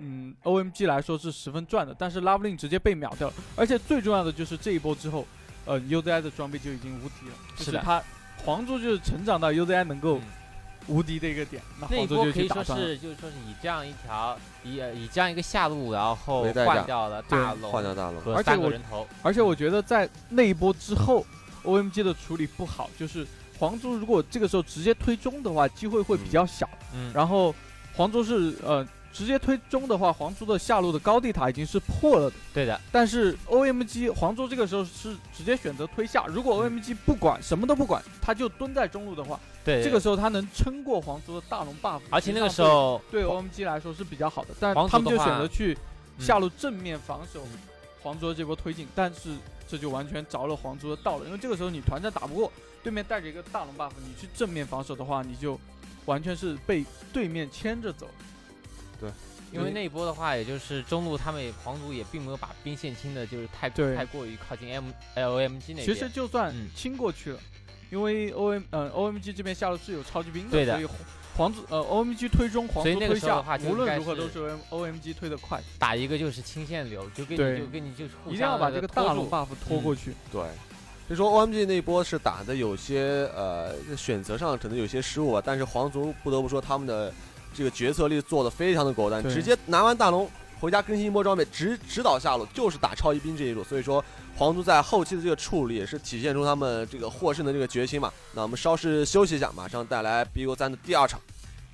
OMG 来说是十分赚的。但是 Loveling 直接被秒掉了，而且最重要的就是这一波之后，UZI 的装备就已经无敌了，就是他皇族就是成长到 UZI 能够。无敌的一个点， 那一波可以说是，就是说是以这样一条以这样一个下路，然后换掉了大龙， 换掉大龙和3个人头。 而且我觉得在那一波之后 ，OMG 的处理不好，就是皇族如果这个时候直接推中的话，机会会比较小。然后皇族是直接推中的话，皇族的下路的高地塔已经是破了的。 对的。 但是 OMG 皇族这个时候是直接选择推下，如果 OMG 不管什么都不管，他就蹲在中路的话。 对， 这个时候他能撑过皇族的大龙 buff， 而且那个时候对 OMG 来说是比较好的，但他们就选择去下路正面防守皇族的这波推进，但是这就完全着了皇族的道了，因为这个时候你团战打不过，对面带着一个大龙 buff， 你去正面防守的话，你就完全是被对面牵着走。 对， 因为那一波的话，也就是中路他们皇族也并没有把兵线清的，就是太过于靠近 OMG 那边。 其实就算清过去了。因为 OMG 这边下路是有超级兵的， 所以皇族OMG 推中，皇族推下，无论如何都是 OMG 推得快。 打一个就是清线流，就跟你一定要把这个大龙 buff 拖过去。 对，所以说 OMG 那一波是打的有些选择上可能有些失误吧，但是皇族不得不说他们的这个决策力做得非常的果断，直接拿完大龙回家更新一波装备，指导下路就是打超级兵这一路，所以说。皇族在后期的这个处理也是体现出他们这个获胜的这个决心嘛。那我们稍事休息一下，马上带来 BO3 的第2场。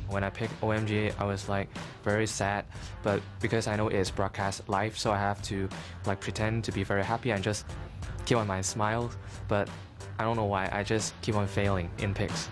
when I picked OMG, I was like very sad, but because I know it's broadcast live, so I have to like pretend to be very happy and just keep on my smile. But I don't know why, I just keep on failing in picks.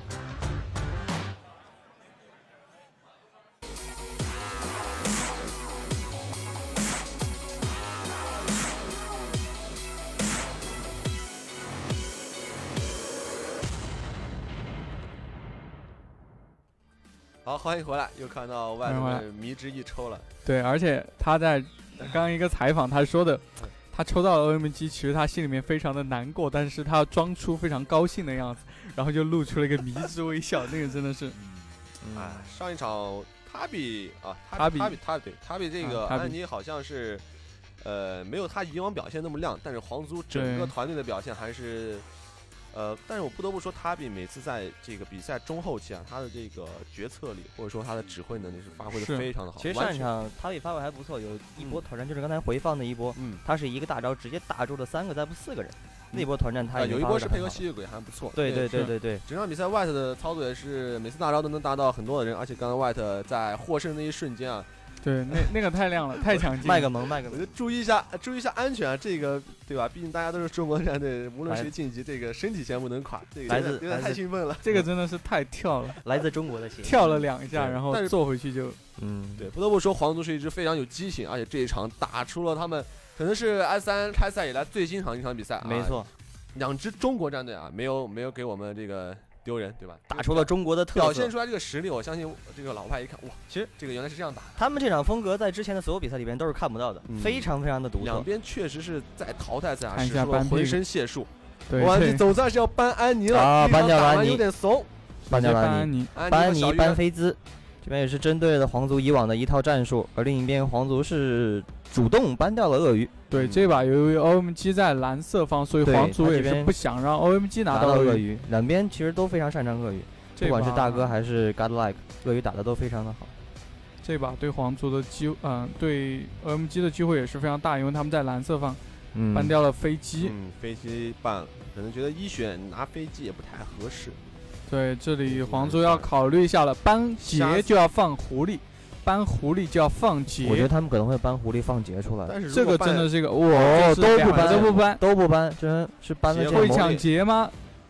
好，欢迎回来，又看到外头迷之一抽了。 对，而且他在刚一个采访，他说的，他抽到了 OMG， 其实他心里面非常的难过，但是他要装出非常高兴的样子，然后就露出了一个迷之微笑，那个真的是， 上一场他比这个安妮好像是，没有他以往表现那么亮，但是皇族整个团队的表现还是。但是我不得不说，他比每次在这个比赛中后期啊，他的这个决策力或者说他的指挥能力是发挥的非常的好。 其实上一场他比发挥还不错，有一波团战，就是刚才回放的一波，他是一个大招直接打住了3个再不4个人，那波团战他有一波是配合吸血鬼还不错。 对。 整场比赛 White 的操作也是每次大招都能打到很多的人，而且刚刚 White 在获胜那一瞬间啊。 对，那个太亮了，太强劲。 卖个萌。 注意一下安全啊，这个对吧？毕竟大家都是中国战队，无论谁晋级，这个身体先不能垮。这个有点太兴奋了， 这个真的是太跳了。 来自中国的血， 跳了2下，然后坐回去就， 对，不得不说皇族是一支非常有激情，而且这一场打出了他们可能是 S3 开赛以来最经常一场比赛。 没错 ，2支中国战队啊，没有给我们这个。丢人对吧？ 打出了中国的特色， 表现出来这个实力，我相信这个老外一看，哇， 其实这个原来是这样打。 他们这场风格在之前的所有比赛里边都是看不到的，非常非常的独特。 两边确实是在淘汰赛使出了浑身解数。 哇， 这总算是要搬安妮了啊！搬掉了安妮， 有点怂。 搬掉了安妮，搬菲兹。这边也是针对了皇族以往的一套战术，而另一边皇族是主动搬掉了鳄鱼。 对，这把由于 OMG 在蓝色方，所以皇族也是不想让 OMG 拿到鳄鱼。 两边其实都非常擅长鳄鱼，不管是大哥还是 Godlike， 鳄鱼打的都非常的好。 这把对皇族的对 OMG 的机会也是非常大，因为他们在蓝色方搬掉了飞机。 飞机办了，可能觉得一选拿飞机也不太合适。 对，这里皇族要考虑一下了，搬劫就要放狐狸，搬狐狸就要放劫。 我觉得他们可能会搬狐狸放劫出来， 但是这个真的是一个都不搬，真是搬了会抢劫吗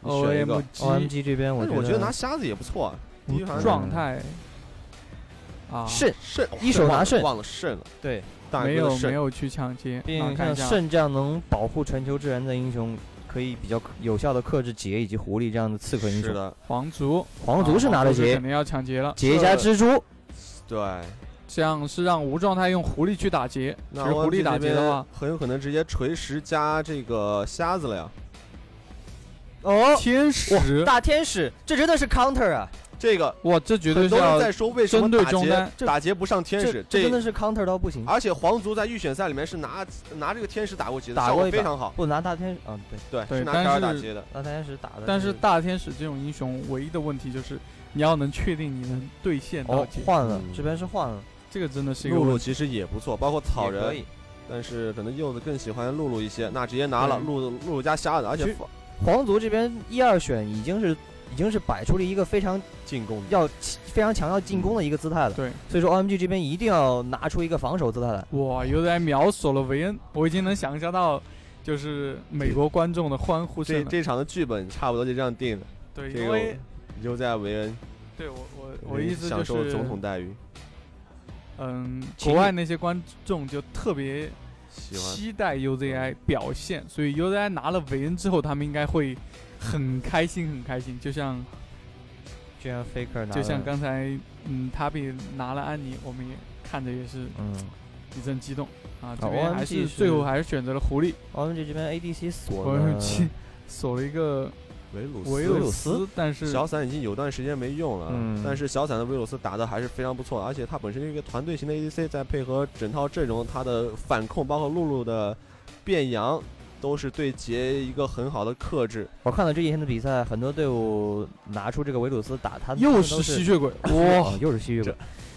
？OMG 这边我觉得拿瞎子也不错， 状态啊， 肾一手拿肾， 忘了肾了， 对， 没有去抢劫， 毕竟像肾这样能保护全球之源的英雄。可以比较有效的克制劫以及狐狸这样的刺客英雄。 是的， 皇族是拿了劫， 肯定要抢劫了。 劫加蜘蛛， 对， 这样是让无状态用狐狸去打劫。其实狐狸打劫的话， 很有可能直接锤石加这个瞎子了呀。 哦， 天使， 大天使，这真的是 counter 啊！ 这个哇，这绝对是要在说为什么打劫不上天使， 这真的是 counter 到不行。 而且皇族在预选赛里面是拿这个天使打过劫的，效果非常好。 不拿大天使， 对，是拿天使打劫的。 拿大天使打的。 但是大天使这种英雄唯一的问题就是你要能确定你能兑现到劫。 换了，这边是换了， 这个真的是一个。 露露其实也不错，包括草人，但是可能柚子更喜欢露露一些，那直接拿了露露加瞎子，而且皇族这边1、2选已经是摆出了一个非常进攻非常强要进攻的一个姿态了。 对， 所以说 OMG 这边一定要拿出一个防守姿态来。 哇，又在秒锁了维恩，我已经能想象到就是美国观众的欢呼声了。 这场的剧本差不多就这样定的。 对，因为尤在维恩。 对我意思就是享受总统待遇。 国外那些观众就特别期待 UZI 表现，所以 UZI 拿了维恩之后，他们应该会很开心，就像 Faker 就像刚才塔比拿了安妮，我们也看着也是一阵激动啊。这边还是最后还是选择了狐狸。 OMG 这边 ADC 锁了一个维鲁斯，但是小伞已经有段时间没用了，但是小伞的维鲁斯打的还是非常不错的，而且他本身是一个团队型的 ADC， 再配合整套阵容，他的反控包括露露的变羊都是对劫一个很好的克制。 我看到这一天的比赛，很多队伍拿出这个维鲁斯打他， 又是吸血鬼，哇， 又是吸血鬼。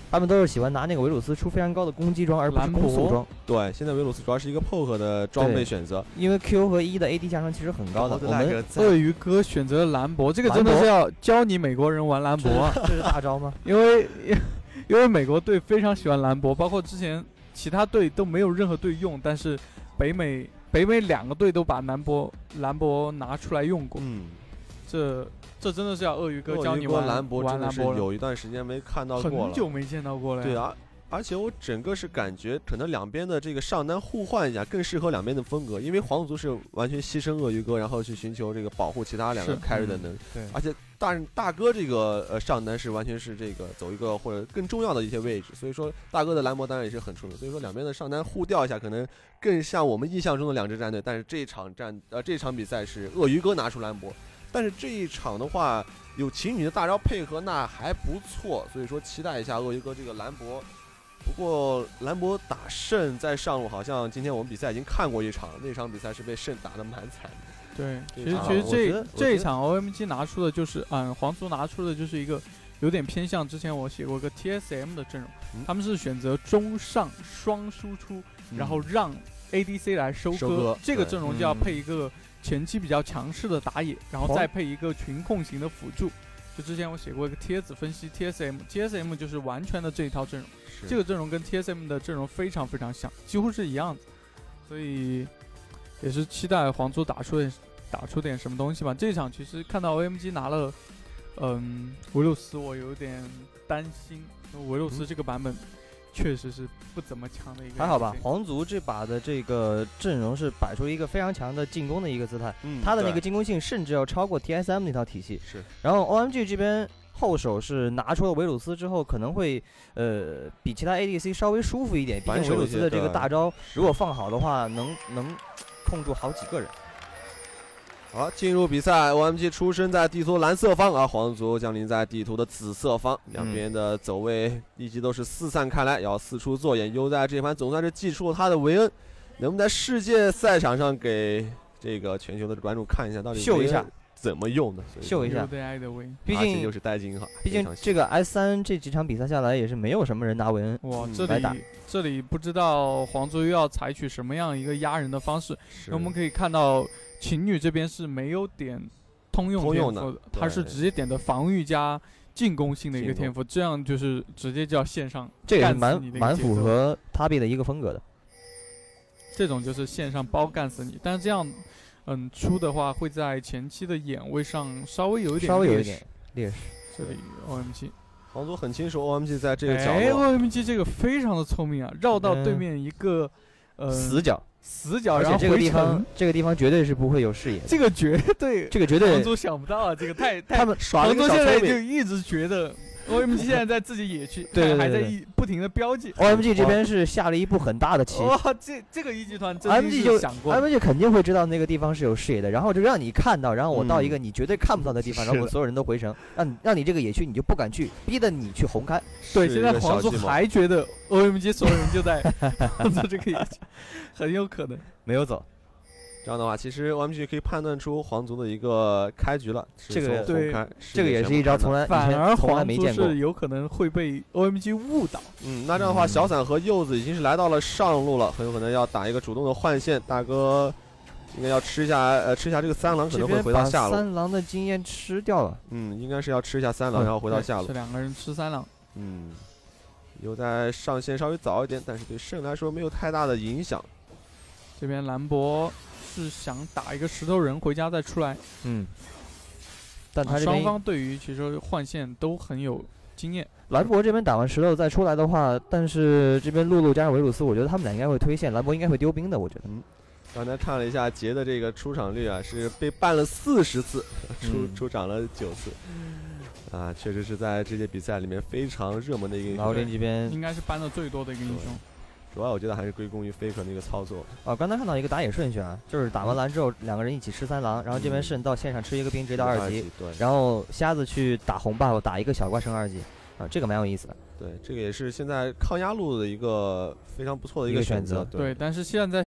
他们都是喜欢拿那个维鲁斯出非常高的攻击装，而不是攻速装。 对，现在维鲁斯主要是一个 poke 的装备选择， 因为 Q 和 E 的 AD 加成其实很高的。我们鳄鱼哥选择了兰博，这个真的是要教你美国人玩兰博啊！ 这是大招吗？ 因为美国队非常喜欢兰博，包括之前其他队都没有任何队用，但是北美2个队都把兰博拿出来用过。这真的是要鳄鱼哥教你玩兰博，真的是有一段时间没看到过了， 很久没见到过了。 对啊，而且我整个是感觉可能两边的这个上单互换一下更适合两边的风格，因为皇族是完全牺牲鳄鱼哥，然后去寻求这个保护其他两个 carry 的能力。 对， 而且大哥这个上单是完全是这个走一个或者更重要的一些位置，所以说大哥的兰博当然也是很出名，所以说两边的上单互调一下，可能更像我们印象中的两支战队。但是这场比赛是鳄鱼哥拿出兰博。但是这一场的话，有情侣的大招配合，那还不错，所以说期待一下鳄鱼哥这个兰博。不过兰博打胜在上路，好像今天我们比赛已经看过一场，那场比赛是被胜打得蛮惨的。 对，其实这一场 OMG 拿出的就是皇族拿出的就是一个有点偏向之前我写过一个 TSM 的阵容，他们是选择中上双输出，然后让 ADC 来收割，这个阵容就要配一个前期比较强势的打野，然后再配一个群控型的辅助。就之前我写过一个帖子分析 TSM 就是完全的这一套阵容，这个阵容跟 TSM 的阵容非常非常像，几乎是一样的，所以也是期待皇族打出点什么东西吧。这场其实看到 OMG 拿了维鲁斯，我有点担心，因为维鲁斯这个版本确实是不怎么强的一个。 还好吧，皇族这把的这个阵容是摆出一个非常强的进攻的一个姿态，他的那个进攻性甚至要超过 TSM 那套体系。 是。 然后 OMG 这边后手是拿出了维鲁斯之后，可能会比其他 ADC 稍微舒服一点，毕竟维鲁斯的这个大招如果放好的话，能控住好几个人。 好，进入比赛 ，OMG 出生在地图蓝色方，而皇族降临在地图的紫色方，两边的走位立即都是四散开来，要四处做眼。优在这盘总算是祭出了他的维恩，能不能在世界赛场上给这个全球的关注看一下，到底秀一下怎么用的？ 秀一下，毕竟又是带金哈， 毕竟这个 S3这几场比赛下来也是没有什么人拿维恩哇， 来打。 这里不知道皇族又要采取什么样一个压人的方式，那我们可以看到。情侣这边是没有点通用天赋的，他是直接点的防御加进攻性的一个天赋，这样就是直接就要线上这也是蛮符合他比的一个风格的。 这种就是线上包干死你，但是这样出的话会在前期的眼位上稍微有一点劣势。 这里 OMG 皇族很清楚 OMG 在这个角落 ，OMG 这个非常的聪明啊，绕到对面一个死角， 然后这个地方绝对是不会有视野的。 这个绝对皇族想不到啊，这个太他们耍了个小聪明。皇族现在就一直觉得 OMG 现在在自己野区， 对还在不停的标记。 OMG 这边是下了一步很大的棋。 哇，这个一集团真的是想过 ，OMG 肯定会知道那个地方是有视野的，然后就让你看到，然后我到一个你绝对看不到的地方，然后我们所有人都回城，让你这个野区你就不敢去，逼得你去红开。 对，现在皇族还觉得 OMG 所有人就在做这个野区，很有可能没有走。 这样的话，其实 OMG 可以判断出皇族的一个开局了。 这个对， 这个也是一招反而皇族是有可能会被 OMG 误导。 那这样的话，小伞和柚子已经是来到了上路了，很有可能要打一个主动的换线。大哥应该要吃一下这个三郎，可能会回到下路。 三郎的经验吃掉了。 应该是要吃一下三郎，然后回到下路。 是两个人吃三郎。 有在上线稍微早一点，但是对胜来说没有太大的影响。 这边兰博是想打一个石头人回家再出来， 但他双方对于其实换线都很有经验。 兰博这边打完石头再出来的话，但是这边露露加上维鲁斯，我觉得他们俩应该会推线，兰博应该会丢兵的，我觉得。 刚才看了一下杰的这个出场率啊，是被ban了40次，出场了9次。确实是在这届比赛里面非常热门的一个英雄。 老林这边应该是ban的最多的一个英雄。 主要我觉得还是归功于 Faker 那个操作。 刚才看到一个打野顺序啊，就是打完蓝之后两个人一起吃三郎，然后这边慎到线上吃一个兵直接到2级，然后瞎子去打红 buff 打一个小怪升2级，这个蛮有意思的。 对，这个也是现在抗压路的一个非常不错的一个选择。 对，但是现在。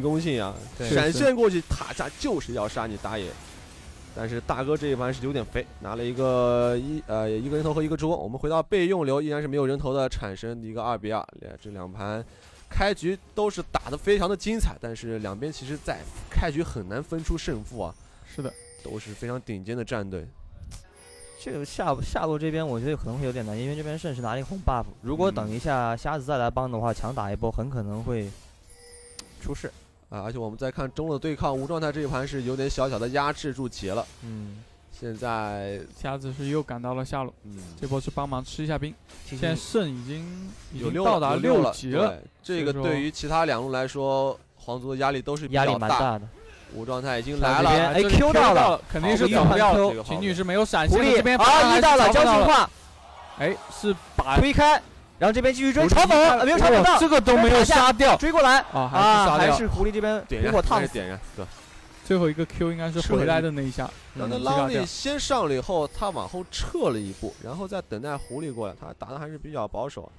攻性啊， 对闪现过去塔下就是要杀你打野。但是大哥这一盘是有点肥，拿了一个人头和一个猪。我们回到备用流，依然是没有人头的产生的一个2-2。这两盘开局都是打得非常的精彩，但是两边其实在开局很难分出胜负啊。 是的， 都是非常顶尖的战队。 这个下路这边我觉得可能会有点难，因为这边甚是拿了一个红 buff， 如果等一下瞎子再来帮的话，强打一波很可能会出事。 而且我们再看中路的对抗，无状态这一盘是有点小小的压制住杰了。现在瞎子是又赶到了下路，这波是帮忙吃一下兵。现在胜已经有到达6级了。 这个对于其他两路来说，皇族的压力都是比较压力蛮大的。 无状态已经来了， 哎 Q 到了， 肯定是走掉。秦女士没有闪现，这边 E到了，交进化， 哎，是把推开。然后这边继续追，嘲讽没有嘲讽到， 这个都没有杀掉， 追过来还是狐狸这边点火烫点燃，对， 最后一个 Q 应该是回来的那一下。 那拉力先上了以后，他往后撤了一步，然后再等待狐狸过来，他打的还是比较保守。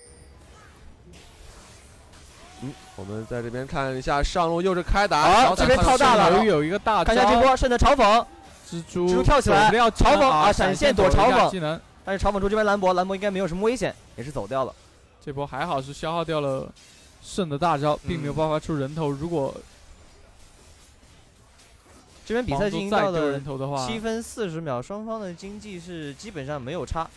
我们在这边看一下上路又是开打， 这边靠大了， 有一个大招， 看一下这波胜的嘲嘲， 蜘蛛跳起来，嘲讽闪现躲嘲讽技能。 但是嘲讽出这边兰博应该没有什么危险，也是走掉了。 这波还好是消耗掉了胜的大招，并没有爆发出人头。如果这边比赛进行到了7分40秒，双方的经济是基本上没有差。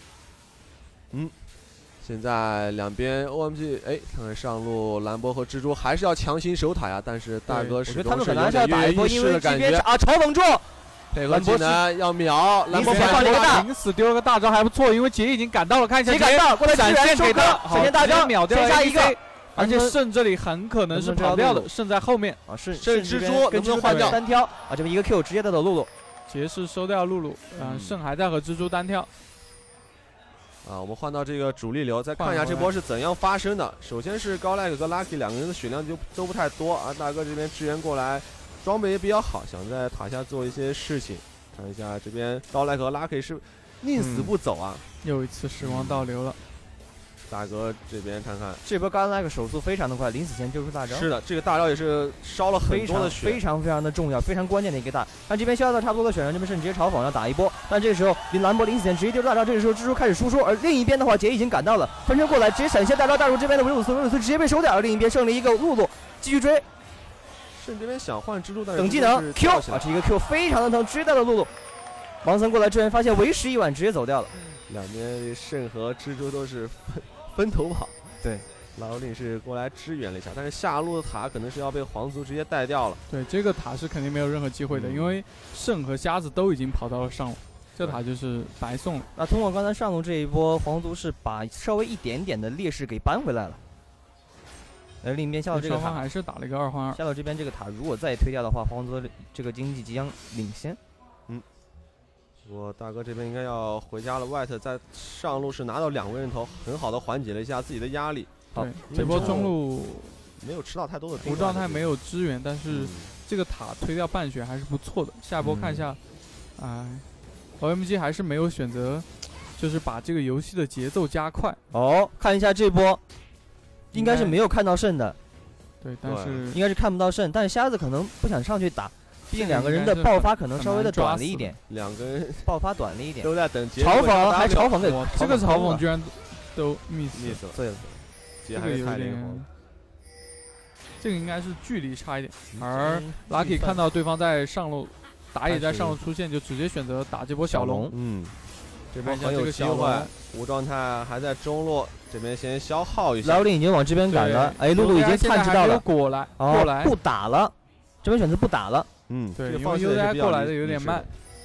现在两边 OMG， 看看上路兰博和蜘蛛还是要强行守塔呀，但是大哥始终是有点跃跃欲试的感觉嘲讽住。 配合技能要秒， 兰博放了一个大， 临死丢了个大招还不错，因为杰已经赶到了，看一下杰赶到过来闪现给他， 闪现大招秒掉下一个， 而且胜这里很可能是跑掉的，胜在后面胜蜘蛛能不能换掉单挑这边一个 Q 直接带走露露， 杰是收掉露露，胜还在和蜘蛛单挑。 我们换到这个主力流，再看一下这波是怎样发生的。首先是高 like 和 Lucky 两个人的血量就都不太多，而大哥这边支援过来，装备也比较好，想在塔下做一些事情。看一下这边高 like 和 Lucky 是宁死不走啊， 又一次时光倒流了。 大哥这边看看， 这波刚那个手速非常的快，临死前丢出大招。 是的，这个大招也是烧了很多的血， 非常的重要，非常关键的一个大。看这边消耗到差不多的血量，这边甚至直接嘲讽要打一波，但这个时候兰博临死前直接丢出大招，这个时候蜘蛛开始输出，而另一边的话杰已经赶到了，分身过来直接闪现大招带入这边的维鲁斯直接被收掉，而另一边剩了一个露露继续追。 圣这边想换蜘蛛，但是等技能 Q 这一个 Q 非常的疼，追到了露露。王森过来支援，发现为时已晚，直接走掉了。 两边圣和蜘蛛都是分头跑。 对， 老林是过来支援了一下，但是下路的塔可能是要被皇族直接带掉了。 对，这个塔是肯定没有任何机会的，因为圣和瞎子都已经跑到了上路，这塔就是白送了。 那通过刚才上路这一波，皇族是把稍微一点点的劣势给扳回来了。另一边下路这个塔还是打了一个2换2。 下路这边这个塔如果再推掉的话，皇族的这个经济即将领先。 我大哥这边应该要回家了。White 在上路是拿到2个人头，很好的缓解了一下自己的压力。 好，这波中路没有吃到太多的兵， 无状态没有支援，但是这个塔推掉半血还是不错的。下波看一下，OMG 还是没有选择，就是把这个游戏的节奏加快。 看一下这波，应该是没有看到胜的。 对，但是应该是看不到胜，但是瞎子可能不想上去打。毕竟两个人的爆发可能稍微的短了一点， 两个人爆发短了一点， 都在等嘲讽，还嘲讽给这个嘲讽居然都 miss 了， 对了， 这个有点，这个应该是距离差一点，而 Lucky 看到对方在上路，打野在上路出现，就直接选择打这波小龙。 这波很有机会，无状态还在中路，这边先消耗一下。 老李已经往这边赶了，露露已经探知到了， 过来， 不打了，这边选择不打了。 对，因为 UZI 过来的有点慢，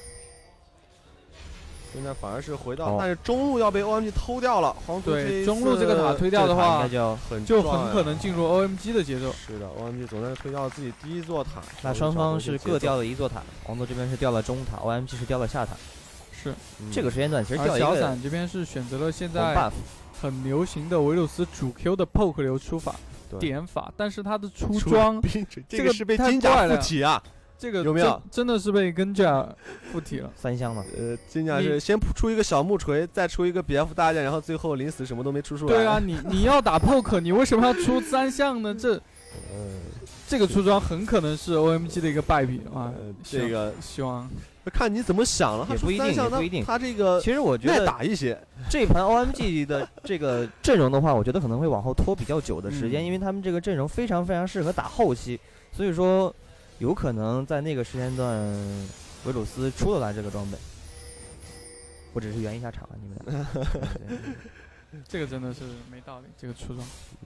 现在反而是回到，但是中路要被 OMG 偷掉了。皇族对中路这个塔推掉的话，就很可能进入 OMG 的节奏。 是的 ，OMG 总算是推掉了自己第一座塔。 那双方是各掉了一座塔，皇族这边是掉了中塔 ，OMG 是掉了下塔。 是， 这个时间段其实掉一个。 小伞这边是选择了现在很流行的维鲁斯主 Q 的 poke 流出法点法，但是他的出装这个是被金甲附体啊。 这个有没有真的是被跟甲附体了 ？3箱嘛， 金甲是先出一个小木锤，再出一个 BF 大剑，然后最后临死什么都没出出来。 对啊，你要打 poke， 你为什么要出3项呢？这， 这个出装很可能是 OMG 的一个败笔啊。 这个希望看你怎么想了， 也不一定，也不一定。 他这个其实我觉得耐打一些。 这盘 OMG 的这个阵容的话，我觉得可能会往后拖比较久的时间，因为他们这个阵容非常非常适合打后期，所以说有可能在那个时间段，维鲁斯出得来这个装备。我只是圆一下场啊，你们俩。 这个真的是没道理，这个出装。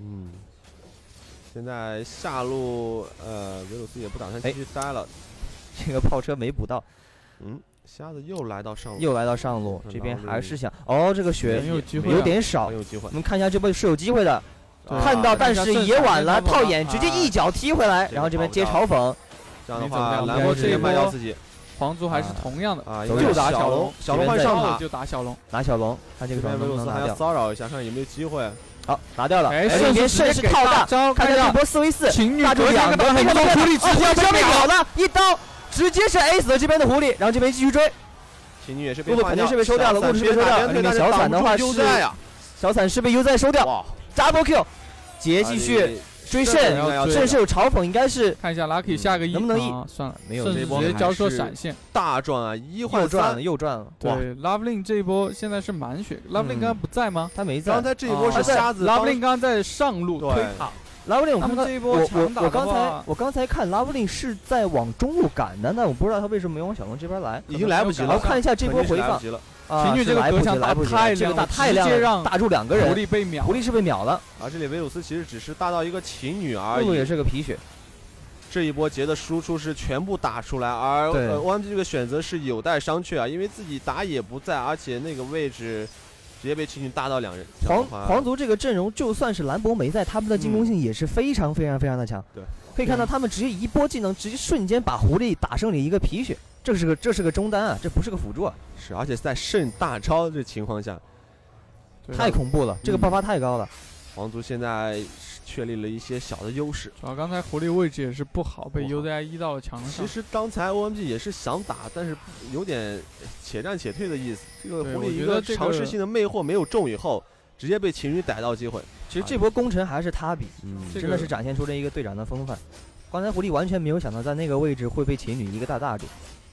现在下路维鲁斯也不打算继续待了。 这个炮车没补到。 瞎子又来到上路。 又来到上路，这边还是想这个血有点少， 有机会。 我们看一下这波是有机会的。看到，但是也晚了，套眼直接一脚踢回来，然后这边接嘲讽。 这样的话，蓝波直接卖掉自己。 皇族还是同样的就打小龙， 小龙换上塔就打小龙， 拿小龙，看这个装能不能拿掉。 骚扰一下，看有没有机会。 好，拿掉了。 这边顺势套大招，看这波4v4，大住2个，那个狐狸直接被秒了，一刀直接是 A 死了这边的狐狸，然后这边继续追。 秦女也是被肯定是被收掉了，路是被收掉了。里面小伞的话是小伞是被 U 在收掉 ，double kill， 杰继续。追胜，胜是有嘲讽，应该是看一下 Lucky 下个能不能算了， 没有这波直接交出闪现， 大赚啊，1换3 又赚了。 对 ，Loveling 这一波现在是满血，Loveling 刚刚不在吗？ 他没在。 刚才这一波是瞎子 ，Loveling 刚刚在上路推塔。 Loveling 我看这一波强打我刚才看 Loveling 是在往中路赶的，但我不知道他为什么没往小龙这边来， 已经来不及了。 我看一下这波回放。 秦女这个隔墙打太亮了， 太亮了，打住2个人， 狐狸被秒， 狐狸是被秒了。 这里维鲁斯其实只是大到一个秦女而已， 路也是个皮血。 这一波杰的输出是全部打出来，而OMG 这个选择是有待商榷啊，因为自己打野不在，而且那个位置直接被秦女大到2人。 皇族这个阵容，就算是兰博没在，他们的进攻性也是非常非常非常的强。 对， 可以看到他们直接一波技能，直接瞬间把狐狸打剩了一个皮血。这是个中单啊，这不是个辅助啊。 是，而且在剩大招这情况下， 太恐怖了，这个爆发太高了。 皇族现在确立了一些小的优势。 主要刚才狐狸位置也是不好，被 UZI 移到了墙上。 其实刚才 OMG 也是想打，但是有点且战且退的意思。这个狐狸一个尝试性的魅惑没有中以后，直接被秦羽逮到机会。 其实这波攻城还是他比，真的是展现出了一个队长的风范。刚才狐狸完全没有想到在那个位置会被秦羽一个大住。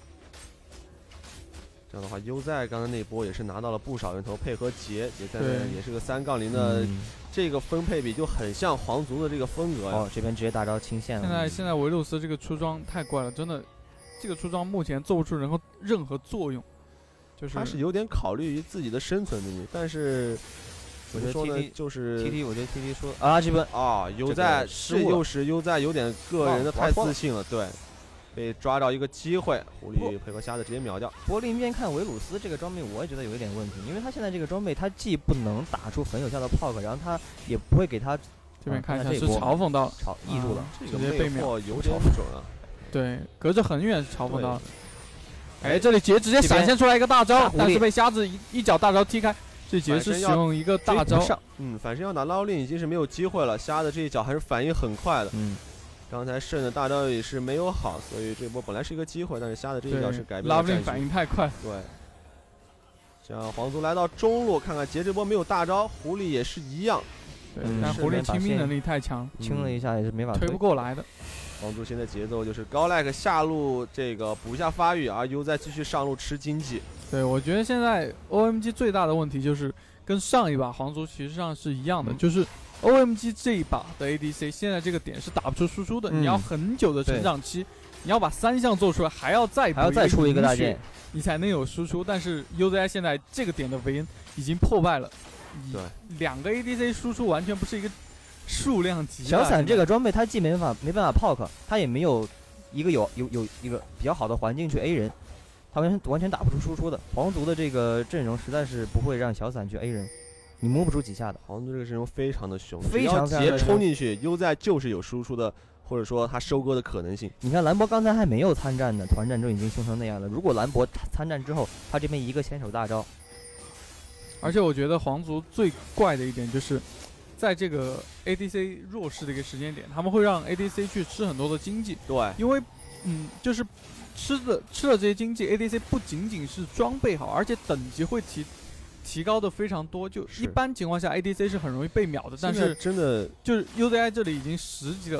这样的话，UZI刚才那波也是拿到了不少人头，配合杰在也是个3-0的，这个分配比就很像皇族的这个风格。 这边直接大招清线了。 现在维鲁斯这个出装太怪了，真的，这个出装目前做不出任何作用，就是他是有点考虑于自己的生存能力，但是我觉得 TT 就是 TT， 我觉得 TT 说这边 UZI 这又是 UZI 有点个人的太自信了，对。被抓到一个机会，狐狸配合瞎子直接秒掉。 不过另一边看维鲁斯这个装备，我也觉得有一点问题，因为他现在这个装备，他既不能打出很有效的 POK， 然后他也不会给他这边看一下是嘲讽到了， 溢住了， 这个被秒有点不准啊。 对，隔着很远是嘲讽到了。这里杰直接闪现出来一个大招，但是被瞎子一脚大招踢开。这杰是使用一个大招， 反身要拿捞令已经是没有机会了，瞎子这一脚还是反应很快的。刚才胜的大招也是没有好，所以这波本来是一个机会，但是瞎的这一脚是改变了战局。 反应太快。 对。像皇族来到中路，看看杰这波没有大招，狐狸也是一样。 对，但狐狸清兵能力太强， 清了一下也是没法推不过来的。 皇族现在节奏就是高 like 下路这个补一下发育，而 U 再继续上路吃经济。 对，我觉得现在 OMG 最大的问题就是跟上一把皇族其实上是一样的，就是。OMG 这一把的 ADC 现在这个点是打不出输出的，你要很久的成长期，你要把3项做出来，还要再出一个大件， 你才能有输出。但是 UZI 现在这个点的维恩已经破败了， 对 ，2个 ADC 输出完全不是一个数量级。 小伞这个装备它既没办法 POK， 它也没有一个有一个比较好的环境去 A 人，它完全打不出输出的。皇族的这个阵容实在是不会让小伞去 A 人。你摸不出几下的， 皇族这个阵容非常的凶， 非常直接冲进去 ，UZI 就是有输出的，或者说他收割的可能性。 你看兰博刚才还没有参战呢，团战就已经凶成那样了。如果兰博参战之后，他这边一个牵手大招， 而且我觉得皇族最怪的一点就是，在这个 ADC 弱势的一个时间点，他们会让 ADC 去吃很多的经济。 对， 因为就是吃了这些经济 ，ADC 不仅仅是装备好，而且等级会提高的非常多，就一般情况下 ADC 是很容易被秒的，但是真的就是 UZI 这里已经10级了，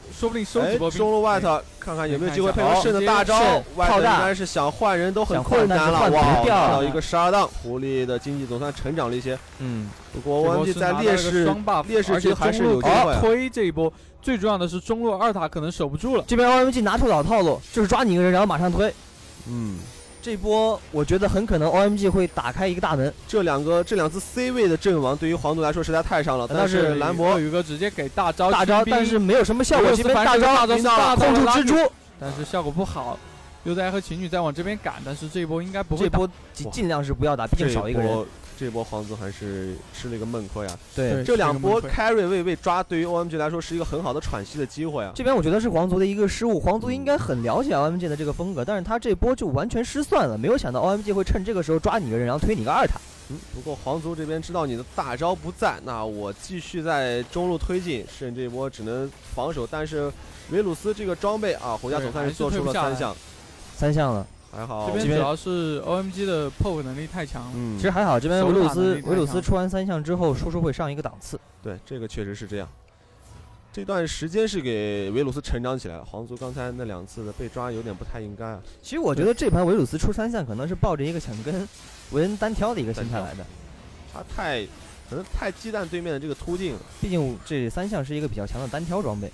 说不定收几波兵。 中路外头看看有没有机会配合肾的大招，外头应该是想换人都很困难了。哇，拿到一个杀档，狐狸的经济总算成长了一些。不过 OMG 在劣势区还是有机会。 推这一波，最重要的是中路2塔可能守不住了。 这边 OMG 拿出老套路，就是抓你一个人，然后马上推。这波我觉得很可能 OMG 会打开一个大门。 这两次 C 位的阵亡对于黄族来说实在太伤了，但是兰博宇哥直接给大招， 但是没有什么效果。这边大招控住蜘蛛， 但是效果不好。优哉和琴女在往这边赶，但是这一波应该不会打。 这波尽量是不要打，毕竟少一个人。 这波黄族还是吃了一个闷亏啊！ 对， 这2波 carry 位抓，对于 OMG 来说是一个很好的喘息的机会啊！ 这边我觉得是黄族的一个失误，黄族应该很了解 OMG 的这个风格，但是他这波就完全失算了，没有想到 OMG 会趁这个时候抓你一个人，然后推你个2塔。 不过黄族这边知道你的大招不在，那我继续在中路推进，甚至这一波只能防守，但是维鲁斯这个装备啊，红家总算是做出了 3项了。 还好， 这边主要是 OMG 的 POK 能力太强了。 其实还好，这边维鲁斯出完3项之后，输出会上一个档次。 对，这个确实是这样。这段时间是给维鲁斯成长起来了。黄族刚才那2次的被抓有点不太应该啊。 其实我觉得这盘维鲁斯出3项，可能是抱着一个想跟维恩单挑的一个心态来的。 他可能太忌惮对面的这个突进了。 毕竟这3项是一个比较强的单挑装备。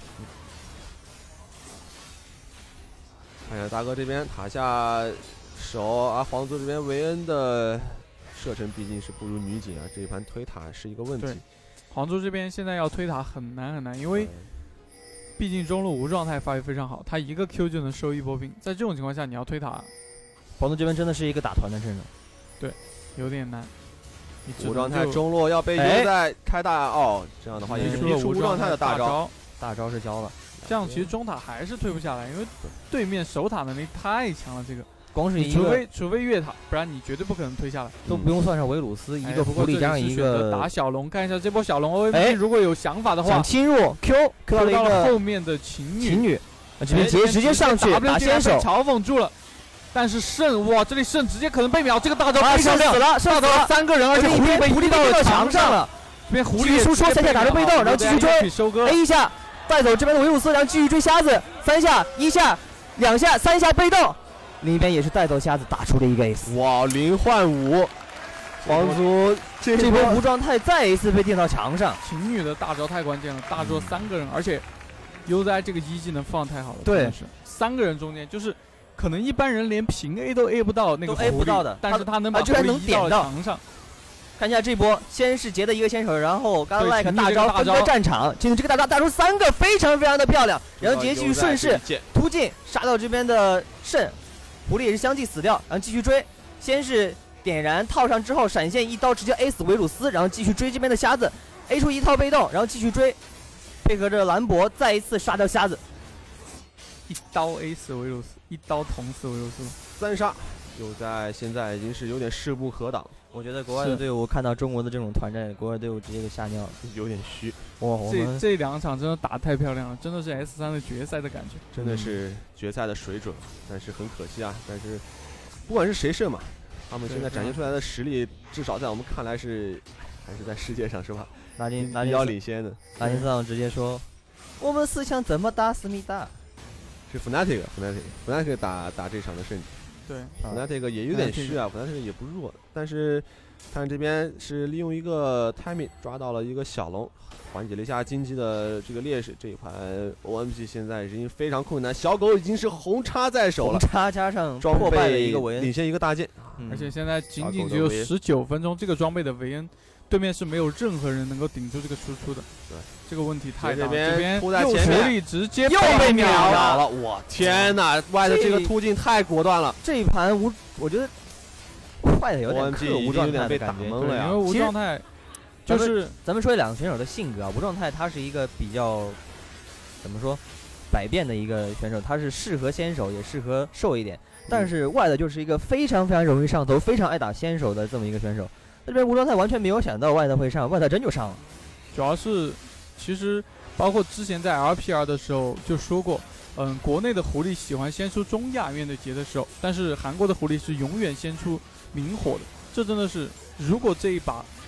看一下大哥这边塔下手啊，黄族这边维恩的射程毕竟是不如女警啊，这一盘推塔是一个问题。 黄族这边现在要推塔很难，因为毕竟中路无状态发育非常好，他一个 Q 就能收1波兵，在这种情况下你要推塔， 黄族这边真的是一个打团的阵容， 对，有点难。 无状态中路要被优在开大这样的话也是逼出无状态的大招是交了。 这样其实中塔还是推不下来，因为对面守塔能力太强了。这个光是除非越塔，不然你绝对不可能推下来。 都不用算上维鲁斯，一个狐狸加上一个打小龙，看一下这波小龙 OMG 如果有想法的话， 想侵入 Q 到了一个后面的琴女， 这边直接上去打先手， 嘲讽住了。但是胜哇，这里胜直接可能被秒，这个大招被胜死了 ，3个人，而且狐狸被到墙上了。 这边狐狸输出3下打出被动，然后继续追 A 一下。带走这边的维鲁斯，然后继续追瞎子，3下1下2下3下被动，另一边也是带走瞎子打出了一个 ace。 哇，0换5，黄族这波无状态再一次被电到墙上。 琴女的大招太关键了，大招3个人，而且优哉这个一技能放太好了， 对 ，3个人中间就是可能一般人连平 A 都 A 不到那个 A 不到的， 但是他能把居然能点到墙上。 看一下这波，先是杰的一个先手，然后刚刚 like 大招分割战场，进入这个大招打出3个，非常的漂亮。然后杰继续顺势突进，杀到这边的肾，狐狸也是相继死掉，然后继续追，先是点燃套上之后闪现一刀直接 A 死维鲁斯，然后继续追这边的瞎子 ，A 出一套被动，然后继续追，配合着兰博再一次杀掉瞎子， 一刀 A 死维鲁斯，一刀捅死维鲁斯 ，3杀。又在现在已经是有点势不可挡。 我觉得国外的队伍看到中国的这种团战，国外队伍直接就吓尿了， 有点虚。 哇，这2场真的打得太漂亮了，真的是 S3的决赛的感觉， 真的是决赛的水准。但是很可惜啊，但是不管是谁胜嘛，他们现在展现出来的实力，至少在我们看来是还是在世界上是吧？比较领先的。 拉金桑直接说：“我们4强怎么打思密达？” 是 Fnatic 打这场的胜局。 对 ，Fnatic 也有点虚啊 ，Fnatic 也不弱，但是看这边是利用一个 timing 抓到了一个小龙，缓解了一下经济的这个劣势。这一盘 OMG 现在已经非常困难，小狗已经是红叉在手了， 红叉加上破败的一个维恩， 领先一个大件， 而且现在仅只有19分钟，这个装备的维恩对面是没有任何人能够顶住这个输出的。 对， 这个问题太大。 这边突在前面，直接又被秒了！我天哪，外的这个突进太果断了。 这一盘我觉得坏的有点克无状态的感觉， 懵了呀。 因为无状态就是咱们说2个选手的性格啊，无状态他是一个比较怎么说百变的一个选手，他是适合先手也适合受一点，但是外的就是一个非常容易上头、非常爱打先手的这么一个选手。这边无状态完全没有想到外的会上，外的真就上了。 主要是其实包括之前在 LPR 的时候就说过，国内的狐狸喜欢先出中亚面对节的时候，但是韩国的狐狸是永远先出明火的。这真的是，如果这一把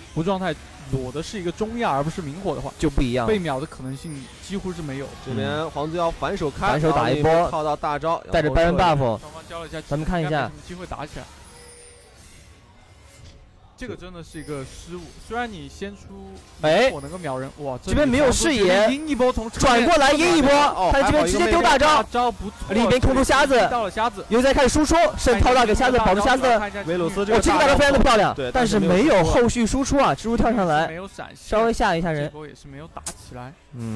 无状态裸的是一个中亚而不是明火的话， 就不一样， 被秒的可能性几乎是没有。 这边皇族要反手开， 反手打一波， 套到大招， 带着 Baron buff， 双方交了一下， 咱们看一下机会打起来。这个真的是一个失误，虽然你先出，我能够秒人，哇， 这边没有视野， 阴一波从转过来阴一波，他这边直接丢大招， 不错， 里边空出瞎子， 到了瞎子， 又在开始输出，圣套大给瞎子保住瞎子， 维鲁斯这个这个大招非常的漂亮，但是没有后续输出啊，蜘蛛跳上来， 没有闪现， 稍微吓一下人， 这波也是没有打起来，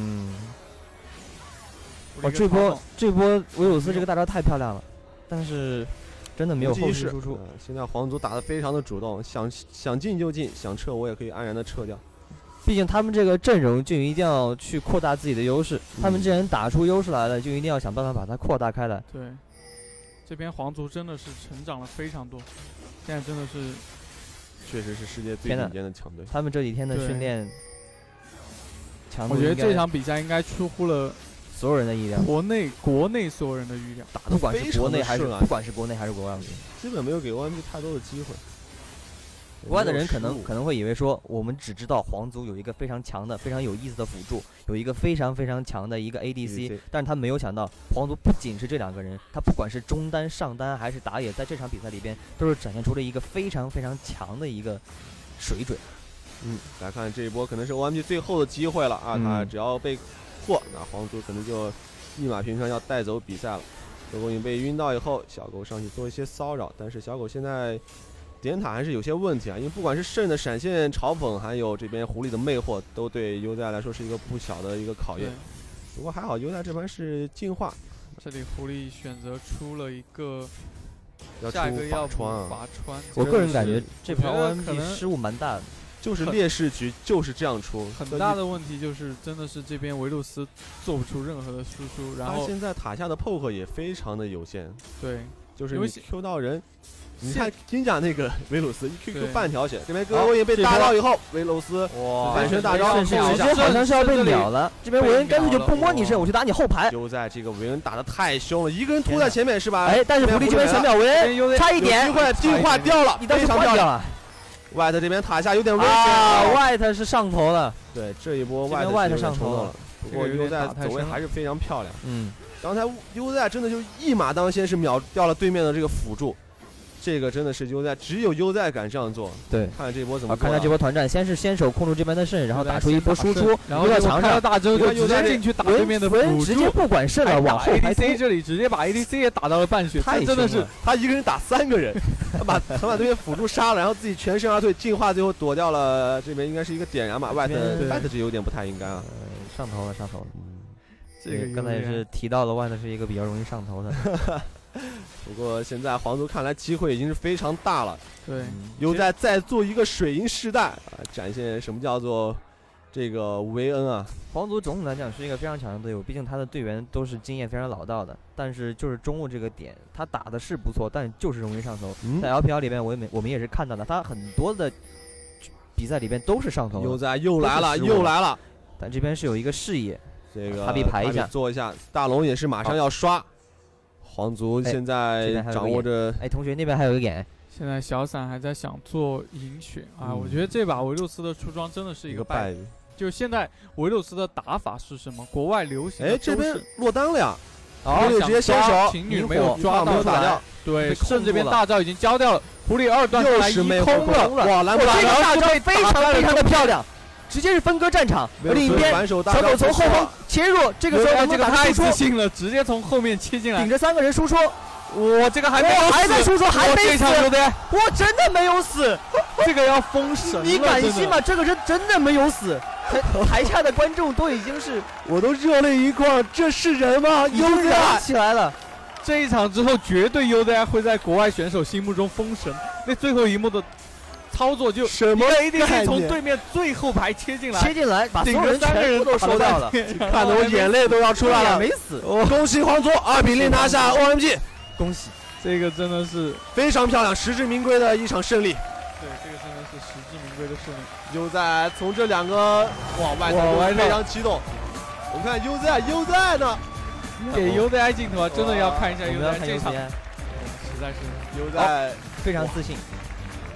哇，这波维鲁斯这个大招太漂亮了，但是。真的没有后续输出。 现在皇族打得非常的主动，想进就进，想撤我也可以安然的撤掉。 毕竟他们这个阵容就一定要去扩大自己的优势，他们既然打出优势来了，就一定要想办法把它扩大开来。 对，这边皇族真的是成长了非常多，现在真的是， 确实是世界最顶尖的强队。 他们这几天的训练强度， 我觉得这场比赛应该出乎了所有人的意料， 国内所有人的预料， 不管是国内还是国外， 基本没有给 OMG 太多的机会。 国外的人可能会以为说，我们只知道皇族有一个非常强的、非常有意思的辅助，有一个非常非常强的一个 ADC， 但是他没有想到，皇族不仅是这两个人，他不管是中单、上单还是打野，在这场比赛里边都是展现出了一个非常非常强的一个水准。 来看这一波可能是 OMG 最后的机会了啊！他只要被破，那皇族可能就一马平川要带走比赛了。周公颖被晕到以后，小狗上去做一些骚扰，但是小狗现在点塔还是有些问题啊，因为不管是圣的闪现嘲讽，还有这边狐狸的魅惑，都对优代来说是一个不小的一个考验。不过还好，优代这盘是进化。 这里狐狸选择出了一个下一个要拔穿。 我个人感觉这盘 OMG 失误蛮大的。 就是劣势局就是这样出， 很大的问题就是真的是这边维鲁斯做不出任何的输出，然后他现在塔下的 poke 也非常的有限。 对， 就是你 Q 到人，你看金甲那个维鲁斯一 QQ 半条血，这边哥欧也被打到以后，维鲁斯反身大招， 直接好像是要被秒了。这边维恩干脆就不摸你身，我去打你后排。 就在这个维恩打得太凶了，一个人突在前面是吧？ 但是狐狸这边想秒维恩，差一点， 机会进化掉了， 你当时换掉了。 White 这边塔下有点危险 ，White 是上头了。 对，这一波 White 上头了。不过优在走位还是非常漂亮。刚才优在真的就一马当先，是秒掉了对面的这个辅助。这个真的是优在，只有优在敢这样做。 对， 看这波怎么看他这波团战，先是先手控住这边的肾，然后打出一波输出， 然后长上大招就直接进去打对面的辅助， 直接不管肾了，往后排 ADC 这里直接把 ADC 也打到了半血， 太真的是他一个人打3个人，他把对面辅助杀了，然后自己全身而退，进化最后躲掉了。这边应该是一个点燃吧，White 这有点不太应该啊， 上头了。 这个刚才也是提到了 White 是一个比较容易上头的。 不过现在皇族看来机会已经是非常大了。 对， 又再做一个水银世代展现什么叫做这个维恩啊。 皇族总体来讲是一个非常强的队伍，毕竟他的队员都是经验非常老道的。但是就是中路这个点，他打的是不错，但就是容易上头。在 LPL 里面，我们也是看到的，他很多的比赛里边都是上头。 又来了， 但这边是有一个视野， 这个他必排一下， 做一下。大龙也是马上要刷。皇族现在掌握着， 同学那边还有一个眼。 现在小伞还在想做银血啊，我觉得这把维鲁斯的出装真的是一个败。就现在维鲁斯的打法是什么？国外流行。 这边落单了呀！ 直接先手， 情侣没有抓到打掉。 对，圣这边大招已经交掉了，狐狸2段来一空了。 哇，蓝这个大招非常的漂亮。直接是分割战场，另一边小狗从后方切入，这个时候这个太自信了，直接从后面切进来， 顶着3个人输出。 我这个还在输出，还没死，我真的没有死， 这个要封神。 你敢信吗？这个人真的没有死，台下的观众都已经是， 我都热泪盈眶，这是人吗？ 优在起来了。 这一场之后，绝对优在会在国外选手心目中封神。那最后一幕的操作就什么 ADC 从对面最后排切进来， 把所有人全部都收掉了， 看得我眼泪都要出来了。 没死， 恭喜皇族2比0拿下 OMG， 恭喜！ 这个真的是非常漂亮，实至名归的一场胜利。 对，这个真的是实至名归的胜利。 优在从这2个外头非常激动。我们看优在呢， 给优在镜头啊，真的要看一下优在这场，实在是优在非常自信。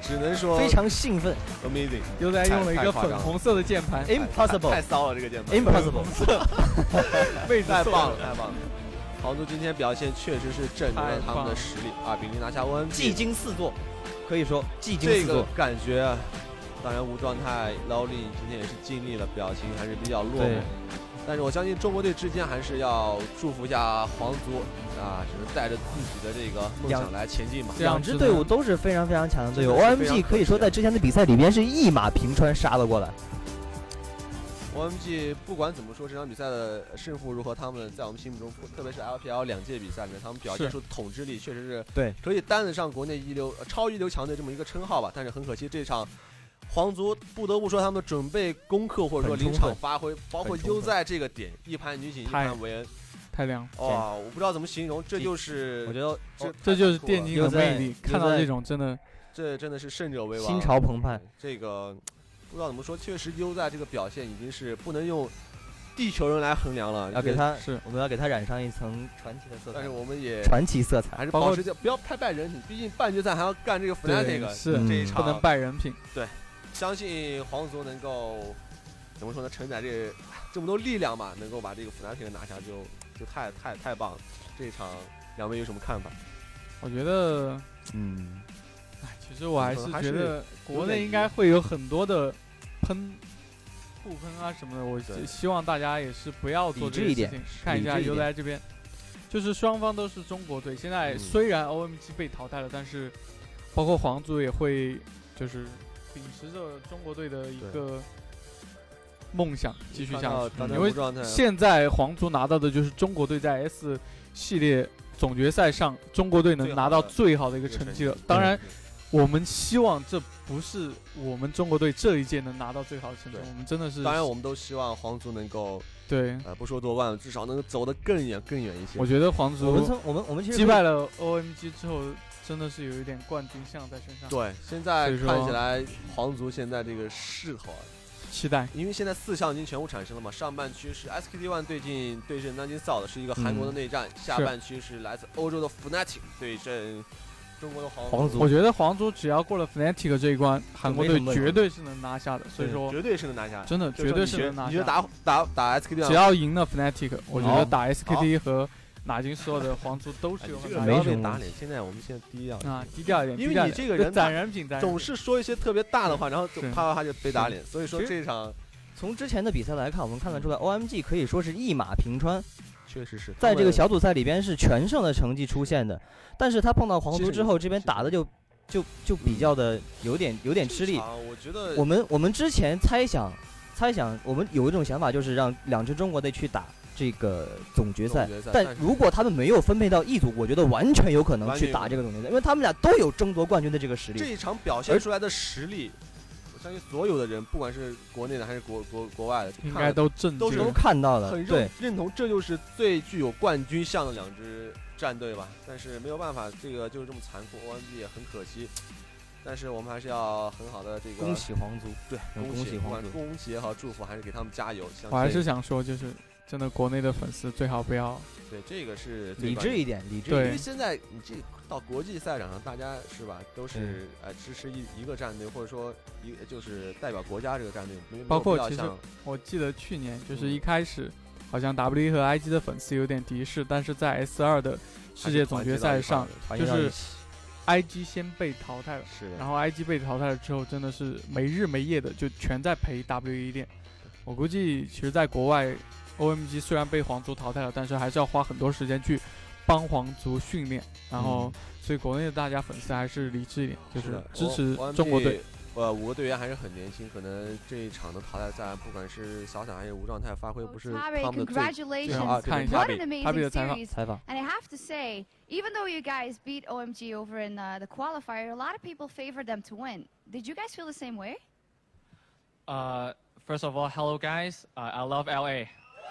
只能说非常兴奋 ，amazing。 又在用了一个粉红色的键盘 ，impossible， 太骚了这个键盘 ，impossible， 位置太棒了，太棒了。皇族今天表现确实是证明了他们的实力，2比0拿下OMG， 技惊四座，可以说技惊四座。 这个感觉啊，当然无状态 Lowly 今天也是尽力了，表情还是比较落寞。但是我相信中国队之间还是要祝福一下皇族啊，只能带着自己的这个梦想来前进吧。 两支队伍都是非常非常强的队伍 ，OMG 可以说在之前的比赛里边是一马平川杀了过来。 OMG 不管怎么说，这场比赛的胜负如何，他们在我们心目中，特别是 LPL 2届比赛里面，他们表现出统治力，确实是对可以担得上国内超一流强队这么一个称号吧。但是很可惜，这场皇族不得不说他们的准备功课或者说临场发挥，包括优在这个点，一盘女警一盘维恩， 太亮哇！我不知道怎么形容，这就是我觉得这就是电竞的魅力。看到这种真的， 这真的是胜者为王， 心潮澎湃。 这个不知道怎么说，确实优在这个表现已经是不能用地球人来衡量了， 要给他我们要给他染上一层传奇的色彩。 但是我们也传奇色彩， 还是保持不要太败人品，毕竟半决赛还要干这个 Fnatic， 是这一场不能败人品。 对，相信皇族能够怎么说呢，承载这么多力量吧，能够把这个 Fnatic 拿下就太棒了。这一场两位有什么看法？ 我觉得，其实我还是觉得国内应该会有很多的互喷啊什么的。我希望大家也是不要做这个事情。看一下优来这边，就是双方都是中国队。现在虽然 OMG 被淘汰了，但是包括皇族也会就是秉持着中国队的一个梦想继续下去。因为现在皇族拿到的就是中国队在 S 系列总决赛上中国队能拿到最好的一个成绩了。当然，我们希望这不是我们中国队这一届能拿到最好的成绩。我们真的是， 当然我们都希望皇族能够不说夺冠，至少能走得更远一些。 我觉得皇族我们其实击败了 OMG 之后，真的是有一点冠军相在身上。 对，现在看起来皇族现在这个势头啊， 期待， 因为现在4项已经全部产生了嘛。上半区是 SKT1 对阵南京 South， 是一个韩国的内战；下半区是来自欧洲的 Fnatic 对阵中国的皇族。 我觉得皇族只要过了 Fnatic 这一关，韩国队绝对是能拿下的。所以说， 绝对是能拿下， 真的绝对是能拿下。 你觉得打 SKT， 只要赢了 Fnatic， 我觉得打 SKT 和哪京所有的皇族都是有很大没什么打脸。现在我们现在低调低调一点， 因为你这个人攒人品， 总是说一些特别大的话，然后啪啪就被打脸。所以说这场从之前的比赛来看，我们看得出来 OMG 可以说是一马平川。 确实是在这个小组赛里边是全胜的成绩出现的，但是他碰到皇族之后，这边打的就比较的有点吃力。 我觉得我们之前猜想，我们有一种想法就是让2支中国队去打这个总决赛，但如果他们没有分配到一组，我觉得完全有可能去打这个总决赛，因为他们俩都有争夺冠军的这个实力。 这一场表现出来的实力，我相信所有的人，不管是国内的还是国外的， 应该都看到了， 很认同，这就是最具有冠军相的2支战队吧。但是没有办法，这个就是这么残酷 ，OMG 也很可惜。但是我们还是要很好的这个恭喜皇族， 对， 恭喜皇族， 恭喜也好，祝福还是给他们加油。 我还是想说，就是真的国内的粉丝最好不要， 对，这个是理智一点， 因为现在你这到国际赛场上，大家是吧，都是支持一个战队，或者说就是代表国家这个战队。 包括其实我记得去年就是一开始，好像 W 和 IG 的粉丝有点敌视，但是在 S2的世界总决赛上，就是 IG 先被淘汰了，然后 IG 被淘汰了之后，真的是没日没夜的就全在陪 W 练。我估计其实在国外 OMG 虽然被皇族淘汰了，但是还是要花很多时间去帮皇族训练，然后所以国内的大家粉丝还是理智一点，就是支持中国队。 5个队员还是很年轻，可能这一场的淘汰赛，不管是小小还是无状态，发挥不是他们的最好。 看一下他的采访。 And I have to say, even though you guys beat OMG over in the qualifier, a lot of people favored them to win. Did you guys feel the same way? First of all, hello guys. I love LA.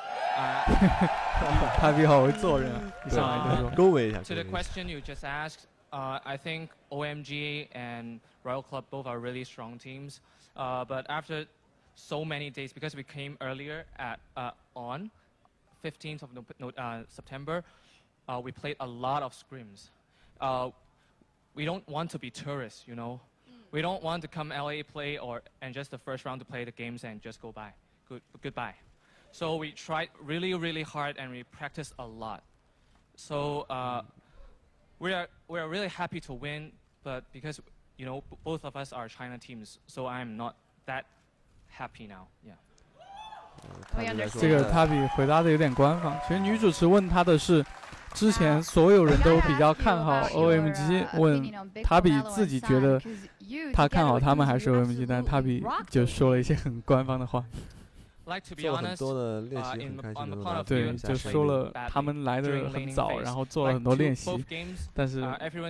他比好会做人，一上来就说恭维一下。 To the question you just asked, I think OMG and Royal Club both are really strong teams. But after so many days, because we came earlier on 15th of September, we played a lot of scrims. We don't want to be tourists, you know. We don't want to come LA play and just the first round to play the games and just go by. Goodbye. So we tried really, really hard and we practiced a lot. So we are really happy to win, but because both of us are China teams, so I'm not that happy now. Yeah. 这个他比回答的有点官方。其实女主持问他的是，之前所有人都比较看好 OMG， 问他比自己觉得他看好他们还是 OMG， 但他比就说了一些很官方的话。 做了很多的练习，很开心的。 对，就说了他们来的很早，然后做了很多练习，但是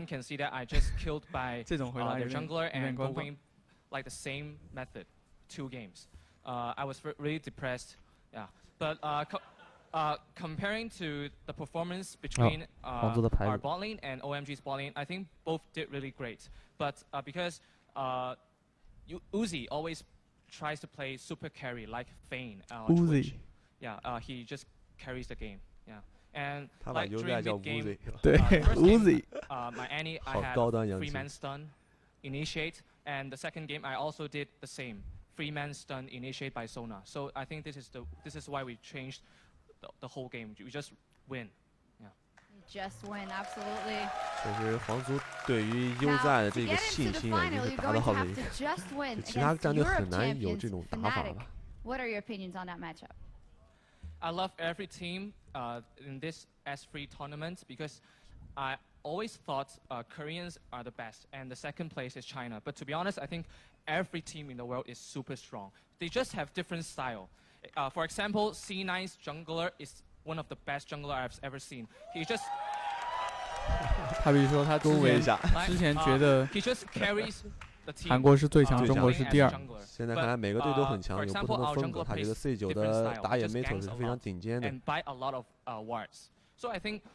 这种回答有点官方。 Like the same method, 2 games. I was really depressed. Yeah, but comparing to the performance between our bot lane and OMG's bot lane, I think both did really great. But because Uzi always tries to play super carry like Fane. Uzi. Yeah, he just carries the game. Yeah, and 他把 like 优代 during 叫 mid game, 对 Uzi. My Annie, I had 3-man stun initiate, and the second game I also did the same 3-man stun initiate by Sona. So I think this is why we changed the whole game. We just win. Yeah. Just win, absolutely. 其实皇族对于优在的这个信心已经是达到了一个，其他战队很难有这种打法了。 What are your opinions on that matchup? I love every team in this S3 tournament because I always thought Koreans are the best and the second place is China. But to be honest, I think every team in the world is super strong. They just have different style. For example, C9's jungler is one of the best jungler I've ever seen. He just 他比如说他之前觉得韩国是最强，中国是第2。 现在看来每个队都很强，有不同的风格。他觉得 C9 的打野 Metal 是非常顶尖的。 So I think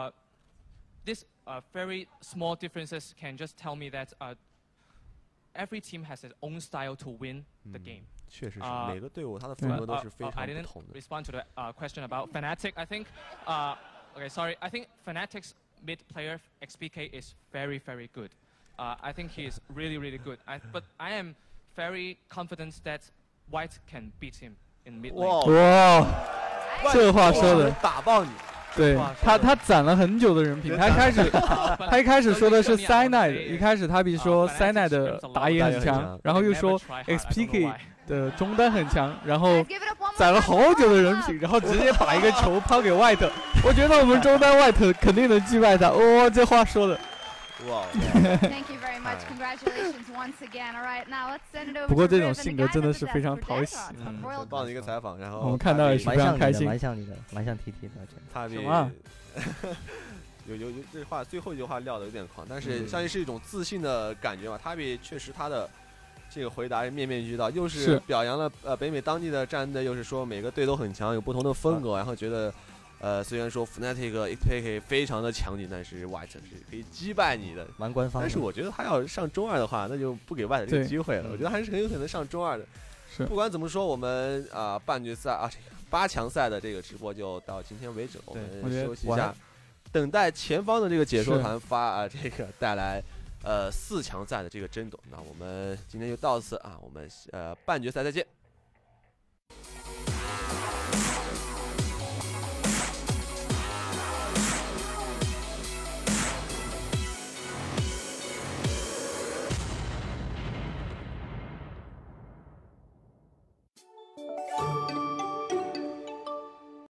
this very small differences can just tell me that every team has its own style to win the game. 确实是，每个队伍它的风格都是非常不同的。 I didn't respond to the question about Fnatic. I think, okay, sorry. I think Fnatic's mid player XPK is very, very good. I think he is really, really good. But I am very confident that White can beat him in mid lane. 哇，这话说的打爆你！ 对他攒了很久的人品。他一开始说的是 Cyanide， 一开始他比说 Cyanide 的打野很强，然后又说 XPK 的中单很强，然后攒了好久的人品，然后直接把一个球抛给 White。我觉得我们中单 White 肯定能击败他。哇，这话说的。 哇 Thank you very much. Congratulations once again. All right, now let's send it over. 不过这种性格真的是非常讨喜。 很棒的一个采访，然后我们看到也是非常开心， 蛮像你的TT 的。 他比有这话最后一句话撂的有点狂，但是相信是一种自信的感觉嘛。他比确实他的这个回答面面俱到，又是表扬了北美当地的战队，又是说每个队都很强，有不同的风格，然后觉得。虽然说 Fnatic XPK 非常的强劲，但是 White 是可以击败你的， 蛮官方。 但是我觉得他要上中2的话，那就不给 White 这个机会了。我觉得还是很有可能上中2的。 是。 不管怎么说，我们半决赛这个8强赛的这个直播就到今天为止，我们休息一下，等待前方的这个解说团发这个带来4强赛的这个争夺。那我们今天就到此我们半决赛再见。